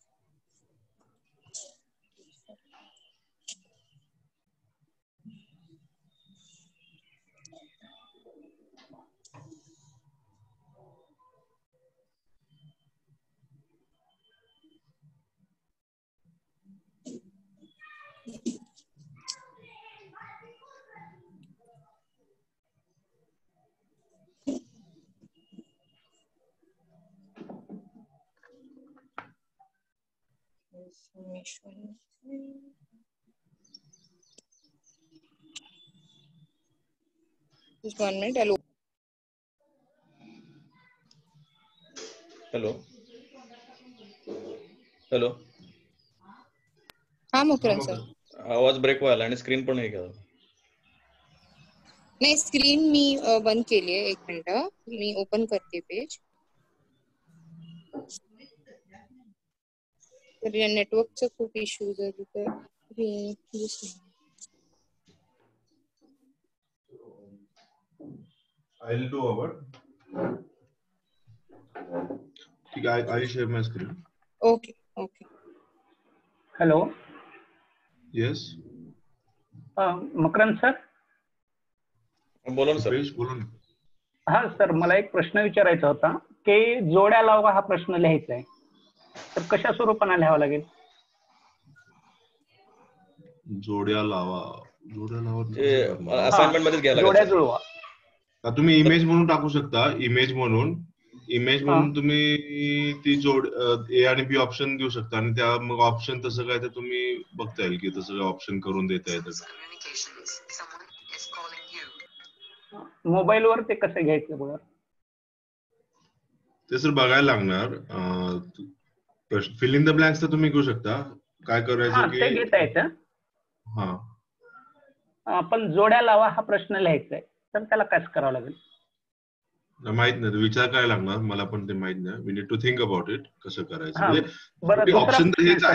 [SPEAKER 1] Just 1 minute.
[SPEAKER 16] Hello
[SPEAKER 1] हाँ Mukarram sir,
[SPEAKER 16] आवाज break व्हायला आणि screen पण नाही केलं.
[SPEAKER 1] नाही screen मी बंद केली आहे, 1 मिनिट मी ओपन करते पेज. तर या नेटवर्कचा खूप इश्यूज आहे तिथे.
[SPEAKER 3] I'll do over. ठीक है, I share my screen.
[SPEAKER 1] Okay.
[SPEAKER 19] Hello.
[SPEAKER 3] Yes.
[SPEAKER 19] Makarand sir.
[SPEAKER 16] बोला ना सर.
[SPEAKER 3] बोला ना.
[SPEAKER 19] हाँ सर, मला एक प्रश्न विचारायचा होता की जोड्या लावा हा प्रश्न लिहायचा आहे, तर कशा स्वरूपाने लिहावा लागेल?
[SPEAKER 3] जोड्या लावा
[SPEAKER 16] असाइनमेंट मध्ये घ्यायला
[SPEAKER 19] जोड्या जुळवा.
[SPEAKER 3] तुम्ही इमेज म्हणून टाकू शकता, इमेज म्हणून तुम्ही ती जोड ए आणि बी ऑप्शन देऊ शकता, आणि त्या मग ऑप्शन तसं काय तर तुम्ही बघता येईल की तसं ऑप्शन करून देता येतं.
[SPEAKER 19] मोबाईल वर ते कसं घ्यायचं बघा,
[SPEAKER 3] ते सर बघायला लागणार. फिल इन द ब्लँक्स तर तुम्ही घेऊ शकता, काय करायचं
[SPEAKER 19] ते घेता येतं.
[SPEAKER 3] हा
[SPEAKER 19] पण जोड्या लावा हा प्रश्न लिहायचा आहे, तर त्याला काय करावं लागेल?
[SPEAKER 3] माहित नाही, विचार करायला लागणार, मला पण ते माहित नाही. We need to think about it, कसं करायचं. म्हणजे ऑप्शन तर हेच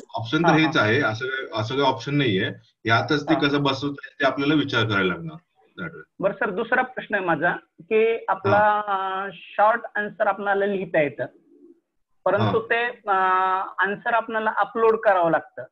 [SPEAKER 3] आहे, असं काही ऑप्शन नाहीये. यातच ते कसं बसवत ते आपल्याला विचार करायला लागणार. that way.
[SPEAKER 19] बरं सर, दुसरा प्रश्न आहे माझा की आपला शॉर्ट आन्सर आपल्याला लिहिता येतं, परंतु ते आन्सर आपल्याला अपलोड करावं लागतं.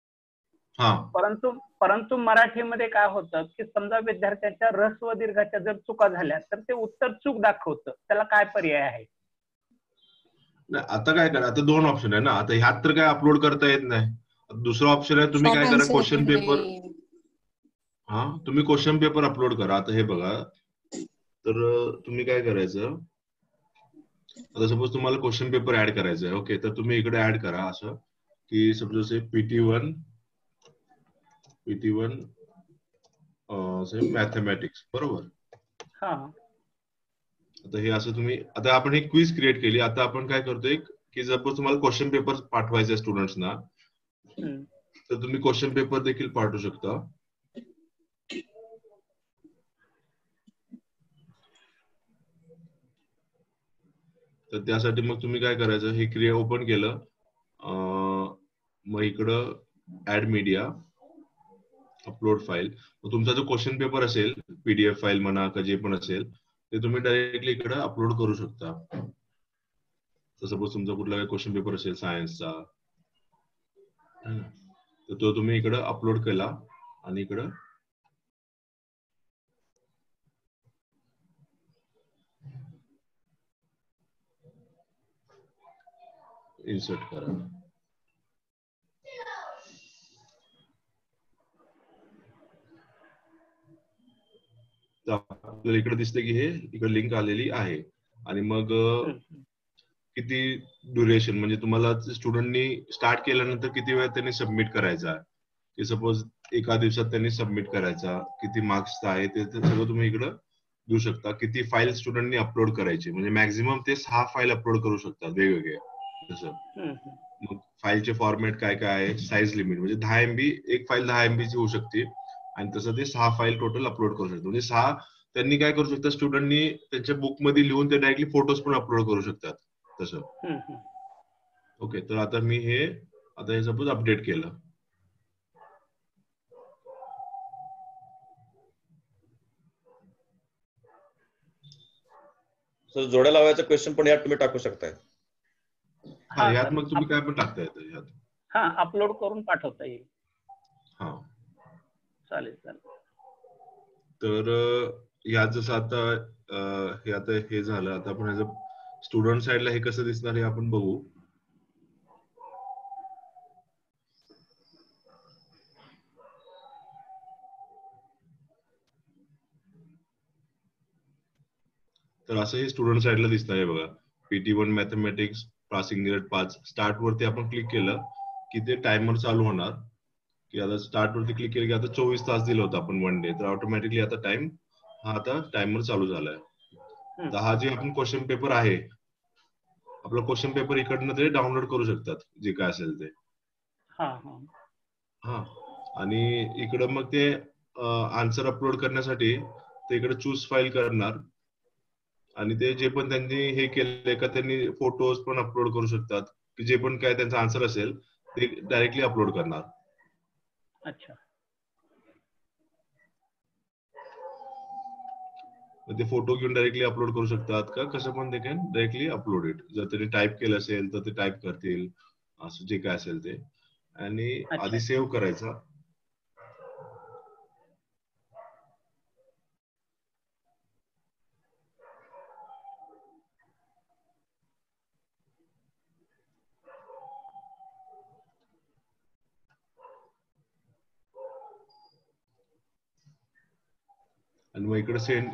[SPEAKER 19] परंतु मराठीमध्ये काय होतं की समजा विद्यार्थ्याच्या रस्व दीर्घाच्या जर चुका झाल्या तर ते उत्तर चूक दाखवतं, त्याला काय पर्याय आहे?
[SPEAKER 3] आता काय करा, आता दोन ऑप्शन आहे ना. आता ह्यात तर काय अपलोड करता येत नाही. दुसरा ऑप्शन आहे, तुम्ही काय करा, क्वेश्चन पेपर, तुम्ही क्वेश्चन पेपर अपलोड करा. आता हे बघा, तर तुम्ही काय करायचं, आता सपोज तुम्हाला क्वेश्चन पेपर ऍड करायचं आहे. ओके, तर तुम्ही इकडे ऍड करा असं की सपोज PT1 मॅथमॅटिक्स, बरोबर. आता हे असं तुम्ही, आता आपण एक क्विज क्रिएट केली. आता आपण काय करतोय की सपोज तुम्हाला क्वेश्चन पेपर पाठवायचे स्टुडंट्सना, तर तुम्ही क्वेश्चन पेपर देखील पाठवू शकता. तर त्यासाठी मग तुम्ही काय करायचं, हे क्रिएट ओपन केलं, मग इकडं ऍड मीडिया, अपलोड फाईल. तुमचा जो क्वेश्चन पेपर असेल, PDF फाईल म्हणा का जे पण असेल, ते तुम्ही डायरेक्टली इकडे अपलोड करू शकता. तर सपोज तुमचा कुठला काही क्वेश्चन पेपर असेल सायन्सचा, तर तो तुम्ही इकडे अपलोड केला आणि इकडं इन्सर्ट करा. आपल्याला इकडे दिसते की हे इकडे लिंक आलेली आहे. आणि मग किती ड्युरेशन, म्हणजे तुम्हाला स्टुडंटनी स्टार्ट केल्यानंतर किती वेळ त्यांनी सबमिट करायचा, की सपोज एका दिवसात त्यांनी सबमिट करायचा, किती मार्क्स आहे ते सगळं तुम्ही इकडं देऊ शकता. किती फाईल स्टुडंटनी अपलोड करायची, म्हणजे मॅक्झिमम ते 6 फाईल अपलोड करू शकतात वेगवेगळे. तसं मग फाईलचे फॉर्मॅट काय काय आहे, साईज लिमिट म्हणजे 10 MB, एक फाईल 10 MB ची होऊ शकते. आणि तसं ते 6 फाईल टोटल अपलोड करू शकतात. म्हणजे 6 त्यांनी काय करू शकतात, स्टुडंटनी त्यांच्या बुक मध्ये लिहून ते डायरेक्टली फोटोज पण अपलोड करू शकतात तसं. ओके, तर आता मी हे सपोज अपडेट केलं.
[SPEAKER 16] सर जोड्या लावायचा क्वेश्चन पण यात तुम्ही टाकू शकताय.
[SPEAKER 3] यात मग तुम्ही काय पण टाकता येतं यात.
[SPEAKER 19] अपलोड करून पाठवता येईल. चालेल.
[SPEAKER 3] तर यात जसं आता हे झालं, आता आपण ह्याचं स्टुडंट साइडला हे कसं दिसणार हे आपण बघू. तर असं हे स्टुडंट साइडला दिसणार आहे बघा. PT1 mathematics passing grade 5. Start वरती आपण क्लिक केलं की ते टायमर चालू होणार. की आता स्टार्ट वरती क्लिक केलं की आता 24 तास दिलं होतं आपण 1 डे, तर ऑटोमॅटिकली आता टायमर चालू झालाय. तर हा जे आपण क्वेश्चन पेपर आहे, आपला क्वेश्चन पेपर इकडनं ते डाउनलोड करू शकतात जे काय असेल ते. आणि इकडं मग ते आन्सर अपलोड करण्यासाठी ते इकडे चूज फाईल करणार. आणि ते जे पण त्यांनी हे केलंय का, त्यांनी फोटोज पण अपलोड करू शकतात, की जे पण काय त्यांचा आन्सर असेल ते डायरेक्टली अपलोड करणार.
[SPEAKER 19] अच्छा.
[SPEAKER 3] ते फोटो घेऊन डायरेक्टली अपलोड करू शकतात का, कसं पण ते कॅन डायरेक्टली अपलोड इट. जर त्यांनी टाईप केलं असेल तर ते टाईप करतील, असं जे काय असेल ते. आणि आधी सेव्ह करायचा. आणि मग इकडे सेंड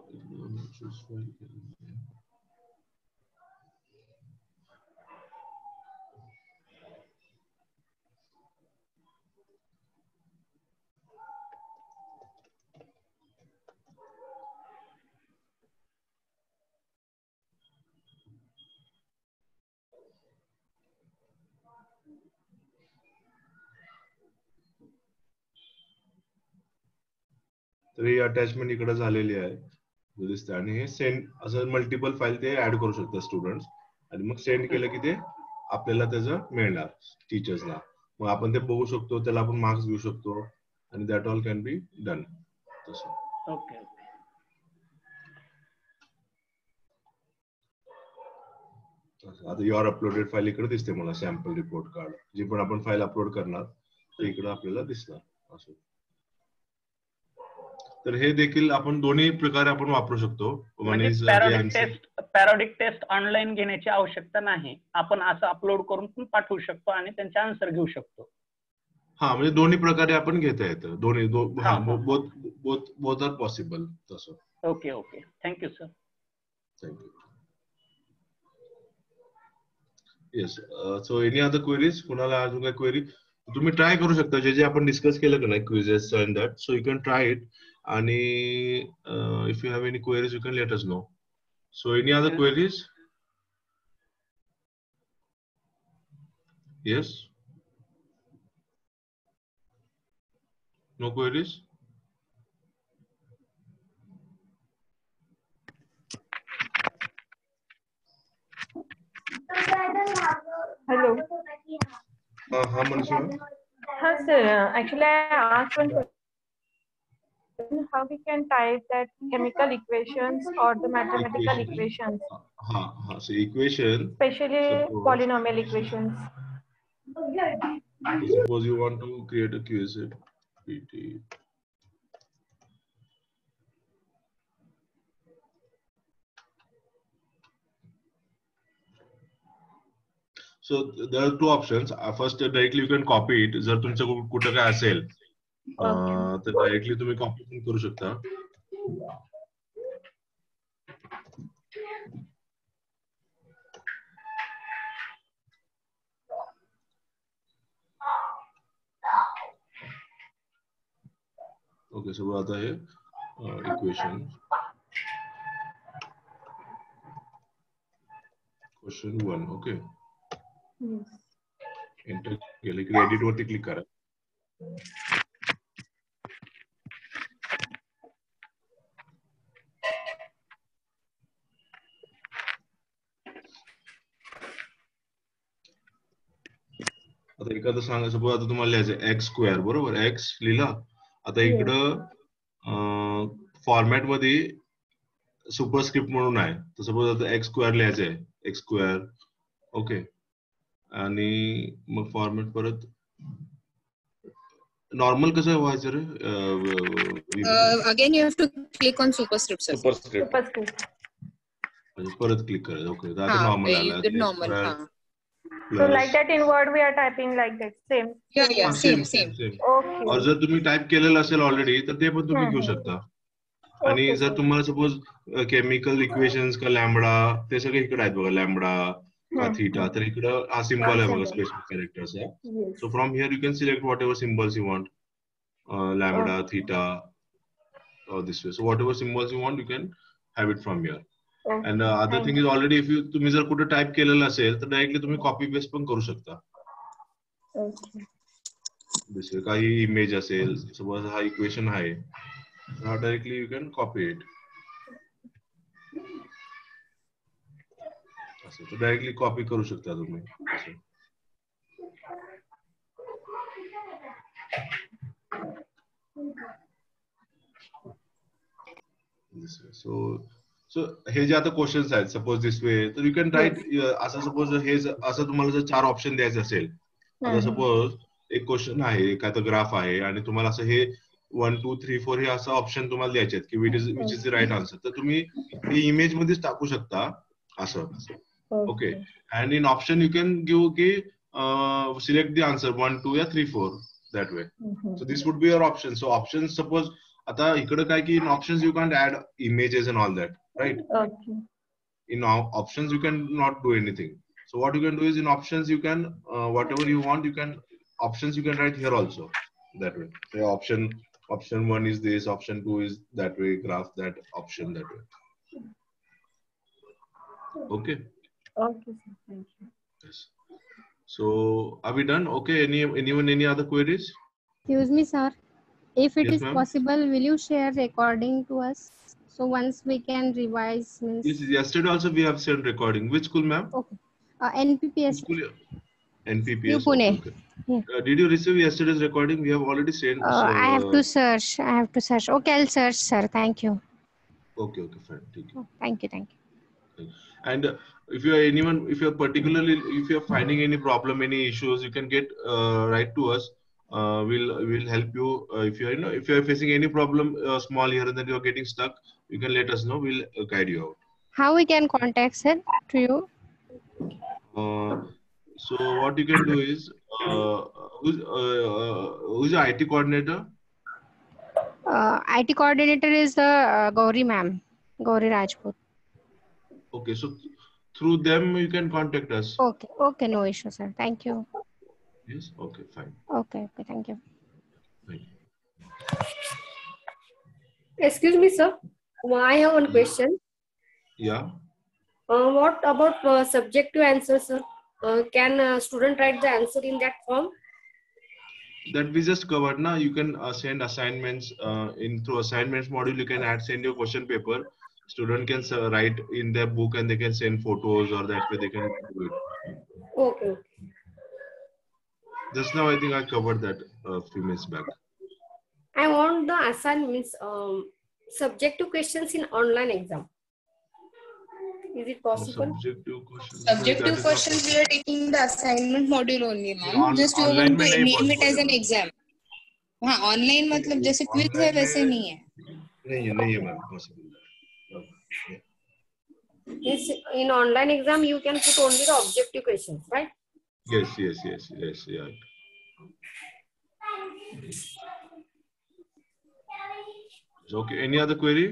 [SPEAKER 3] तर ही अटॅचमेंट इकडे झालेली आहे दिसते. आणि हे सेंड असं मल्टिपल फाईल ते ऍड करू शकतात स्टुडंट्स. आणि मग सेंड केलं की ते आपल्याला त्याचं मिळणार टीचर्सला. मग आपण ते बघू शकतो, त्याला आपण मार्क्स देऊ शकतो. आणि that all can be done. तसं
[SPEAKER 19] ओके ओके.
[SPEAKER 3] आता युअर अपलोडेड फाईल इकडे दिसते मला, सॅम्पल रिपोर्ट कार्ड. जी पण आपण फाईल अपलोड करणार ते इकडे आपल्याला दिसणार असं. तर हे देखील आपण दोन्ही प्रकारे आपण वापरू शकतो.
[SPEAKER 19] म्हणजे पॅरोडिक टेस्ट ऑनलाईन घेण्याची आवश्यकता नाही, आपण असं अपलोड करून पण पाठवू शकतो आणि त्यांचे आन्सर घेऊ शकतो.
[SPEAKER 3] हा, म्हणजे दोन्ही प्रकारे आपण घेता येतं. दोन्ही बोथ आर पॉसिबल तसं.
[SPEAKER 19] Okay okay, thank you sir.
[SPEAKER 3] Thank you. Yes. So any other queries? कुणाला अजून काही क्वेरी? तुम्ही ट्राय करू शकता जे जे आपण डिस्कस केलं का नाही, quizzes and that. So you can try it. आणि if you have any queries you can let us know. So any other queries? Yes. No queries?
[SPEAKER 14] Hello.
[SPEAKER 3] Manisha.
[SPEAKER 14] Sir. Actually, I asked one question. How we can type that chemical equations or the mathematical equations?
[SPEAKER 3] So equation.
[SPEAKER 14] Especially polynomial equations.
[SPEAKER 3] Suppose you want to create a QSA PT. So there are two options. First, directly you can copy it. जर तुमचं कुठं काय असेल तर directly तुम्ही copy पण करू शकता. ओके, सो आता हे इक्वेशन क्वेश्चन 1. ओके, एंटर केलं की एडिट वरती क्लिक करा. आता एखादं सांगा, सपोज आता तुम्हाला लिहायचं एक्स स्क्वेअर, बरोबर. एक्स लिहिला. आता इकडं फॉर्मॅट मध्ये सुपरस्क्रिप्ट म्हणून आहे, तर सपोज आता एक्स स्क्वेअर लिहायचं आहे, एक्स स्क्वेअर. ओके, आणि मग फॉर्मॅट परत नॉर्मल कसं व्हायचं रे?
[SPEAKER 1] Again you have to click on superscript.
[SPEAKER 3] Superscript परत क्लिक करायचं. ओके, आता नॉर्मल आला.
[SPEAKER 1] Normal.
[SPEAKER 14] So like that in Word we are typing like that. Same.
[SPEAKER 1] Yeah, same.
[SPEAKER 14] Okay.
[SPEAKER 3] और जर तुम्ही टाइप केलेलं असेल ऑलरेडी तर ते पण तुम्ही घेऊ शकता. आणि जर तुम्हाला सपोज केमिकल इक्वेशन्स का लॅम्बडा ते सगळे इकडे आहेत बघा, लॅम्बडा थीटा, तर इकडं हा सिम्बॉल आहे बघा, स्पेशल कॅरेक्टर्स आहे. So from here you can select whatever symbols you want, lambda, theta, this way. So whatever symbols you want you can have it from here. And other thing is already if you तुम्ही जर कुठे type केलेलं असेल तर directly तुम्ही copy paste पण करू शकता. दुसरं काही इमेज असेल, सपोज हा इक्वेशन आहे, हा directly you can copy it. असं तर डायरेक्टली कॉपी करू शकता तुम्ही असं. सो हे जे आता क्वेश्चन्स आहेत, सपोज दिस वे, तर यू कॅन राईट असं. सपोज हे असं तुम्हाला जर 4 ऑप्शन द्यायचे असेल, आता सपोज एक क्वेश्चन आहे, एखादा ग्राफ आहे आणि तुम्हाला असं हे 1 2 3 4 हे असं ऑप्शन तुम्हाला द्यायचे आहेत की which is the right answer, तर तुम्ही हे इमेज मध्येच टाकू शकता असं. Okay, and in option you can give की सिलेक्ट द आन्सर 1 2 या 3 4 that way. So this would be your option. So option suppose आता इकडे काय की in options you can't add images and all that, right?
[SPEAKER 14] Okay.
[SPEAKER 3] In options you can not do anything. So what you can do is in options you can whatever you want, you can options you can write here also that way. Say option 1 is this, option 2 is that way, graph that option that way. Okay.
[SPEAKER 14] Okay, sir. Thank you.
[SPEAKER 3] Yes. So are we done? Okay. Anyone any other queries?
[SPEAKER 20] Excuse me, sir. If it
[SPEAKER 3] Yes,
[SPEAKER 20] is
[SPEAKER 3] ma'am.
[SPEAKER 20] possible, will you share recording to us? So once we can revise.
[SPEAKER 3] Yes, yesterday also we have sent recording. Which school, ma'am?
[SPEAKER 20] Okay. NPPS.
[SPEAKER 3] Which school? NPPS.
[SPEAKER 20] Pune.
[SPEAKER 3] Okay.
[SPEAKER 20] Yeah.
[SPEAKER 3] Did you receive yesterday's recording? We have already sent.
[SPEAKER 20] I have to search. I have to search. Okay, I'll search, sir. Thank you.
[SPEAKER 3] Okay, okay, fine. Take it.
[SPEAKER 20] Thank you. Thank you.
[SPEAKER 3] And if you are anyone, if you are particularly, if you are finding any problem, any issues, you can get right to us. We'll help you. If you are, if you are facing any problem, small here and then you are getting stuck, you can let us know. We'll guide you out.
[SPEAKER 20] How we can contact, sir, to you?
[SPEAKER 3] So what you can do is, who's your IT coordinator?
[SPEAKER 20] IT coordinator is Gauri ma'am, Gauri Rajput.
[SPEAKER 3] Okay, so through them you can contact us.
[SPEAKER 20] Okay, okay, no issue, sir. Thank you.
[SPEAKER 3] Yes, okay, fine.
[SPEAKER 20] Okay, okay, thank you.
[SPEAKER 3] Thank you.
[SPEAKER 21] Excuse me, sir. I have one question.
[SPEAKER 3] Yeah.
[SPEAKER 21] What about subjective answers, sir? Can a student write the answer in that form?
[SPEAKER 3] That we just covered now. You can send assignments in through assignments module. You can send your question paper. Student can write in their book and they can send photos, or that way they can do it.
[SPEAKER 21] Okay.
[SPEAKER 3] Just now I think I covered that a few minutes back.
[SPEAKER 21] I want the assignments, subjective questions in online exam. Is it possible?
[SPEAKER 3] Subjective questions.
[SPEAKER 1] Subjective questions we are taking the assignment module only, ma'am. Just you
[SPEAKER 3] online
[SPEAKER 1] want to
[SPEAKER 3] में नहीं
[SPEAKER 1] name it as
[SPEAKER 3] possible
[SPEAKER 1] an exam. हाँ, online मतलब जैसे quiz है वैसे नहीं है.
[SPEAKER 3] नहीं है ma'am possible.
[SPEAKER 21] In online exam, you can put only the objective questions, right?
[SPEAKER 3] Yes, yeah. Okay, any other query?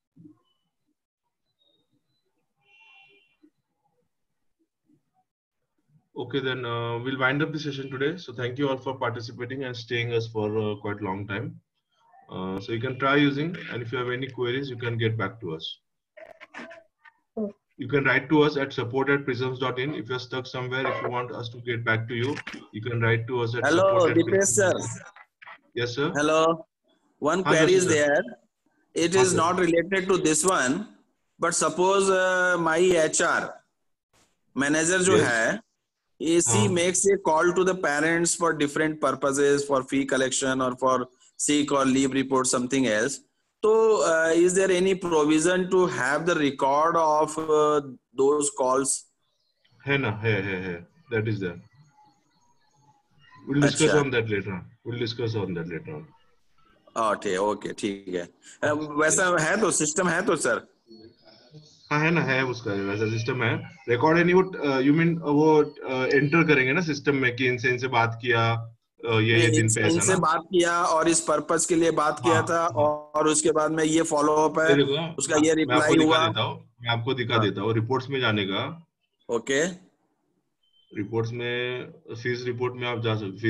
[SPEAKER 3] Okay, then we'll wind up the session today. So thank you all for participating and staying us for quite a long time. So you can try using, and if you have any queries, you can get back to us. You can write to us at support@prisms.in. If you're stuck somewhere, if you want us to get back to you, you can write to us at
[SPEAKER 7] Hello, Dipesh sir.
[SPEAKER 3] Yes, sir.
[SPEAKER 7] Hello. One query is there. It is not related to this one, but suppose my HR manager जो है, he makes a call to the parents for different purposes, for fee collection or for sick or leave report, something else. So is there any provision to have the record of those calls?
[SPEAKER 3] है. That is there. We'll discuss on that later on.
[SPEAKER 7] Okay, ठीक है. वैसा है तो system है तो sir.
[SPEAKER 3] हाँ है ना, है उसका वैसा सिस्टम है. रिकॉर्ड एनी वो यू मीन वो एंटर करेंगे ना सिस्टम में कि इनसे बात किया, ये दिन पे ऐसा
[SPEAKER 7] इनसे बात किया और इस पर्पस के लिए बात किया था, और उसके बाद में ये फॉलो अप है, उसका ये रिप्लाई हुआ.
[SPEAKER 3] मैं आपको दिखा देता हूँ. रिपोर्ट्स में जाने का.
[SPEAKER 7] ओके.
[SPEAKER 3] रिपोर्ट्स में फीस रिपोर्ट में आप जा सकते.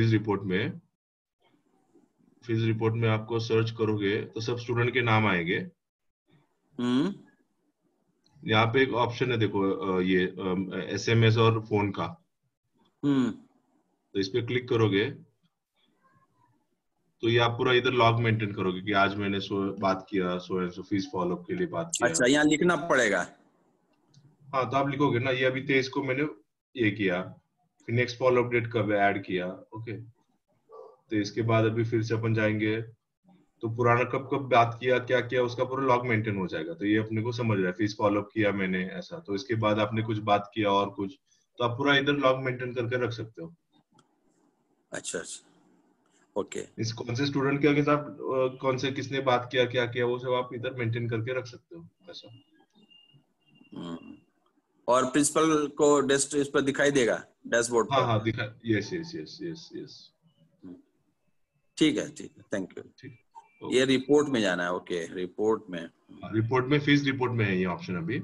[SPEAKER 3] फीस रिपोर्ट में आपको सर्च करोगे तो सब स्टूडेंट के नाम आएंगे. यहाँ पे एक ऑप्शन है, देखो ये SMS और फोन का. तो इस पे क्लिक करोगे तो ये आप पूरा इधर लॉग मेंटेन करोगे कि आज मैंने बात किया, सो फीस फॉलो अप के लिए बात किया.
[SPEAKER 7] अच्छा, यहाँ लिखना पड़ेगा.
[SPEAKER 3] हाँ, तो आप लिखोगे ना, ये अभी 23 को मैंने ये किया, फिर नेक्स्ट फॉलो अप डेट कब ऐड किया. ओके, तो इसके बाद अभी फिर से अपन जाएंगे तो पुराना कब बात किया, क्या किया, उसका पूरा लॉग मेंटेन हो जाएगा. तो ये अपने को समझ रहा है, फीस फॉलो अप किया मैंने ऐसा, तो इसके बाद आपने कुछ बात किया और कुछ, तो आप पूरा इधर लॉग मेंटेन करके रख सकते हो.
[SPEAKER 7] अच्छा, ओके.
[SPEAKER 3] इस कौन से स्टूडेंट के साथ कौन से किसने बात किया, क्या किया, वो सब आप इधर मेंटेन करके रख सकते हो ऐसा.
[SPEAKER 7] और प्रिंसिपल को इस पर दिखाई देगा डैशबोर्ड पर.
[SPEAKER 3] हाँ दिखा. यस.
[SPEAKER 7] ठीक है. Thank you. ठीक. ये रिपोर्ट में जाना है. ओके, रिपोर्ट में
[SPEAKER 3] फीस रिपोर्ट में है ये ऑप्शन अभी.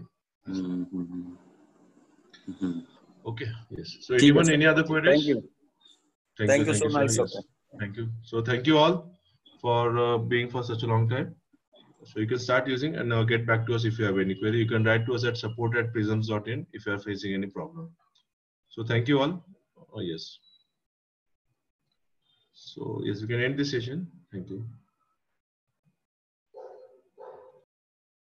[SPEAKER 3] Okay. Yes. So anyone, any other queries?
[SPEAKER 7] Thank you so much.
[SPEAKER 3] Thank you. So thank you all for being for such a long time. So you can start using and get back to us if you have any query. You can write to us at support@prisms.in if you are facing any problem. So thank you all. Yes. So yes, we can end this session. Thank you.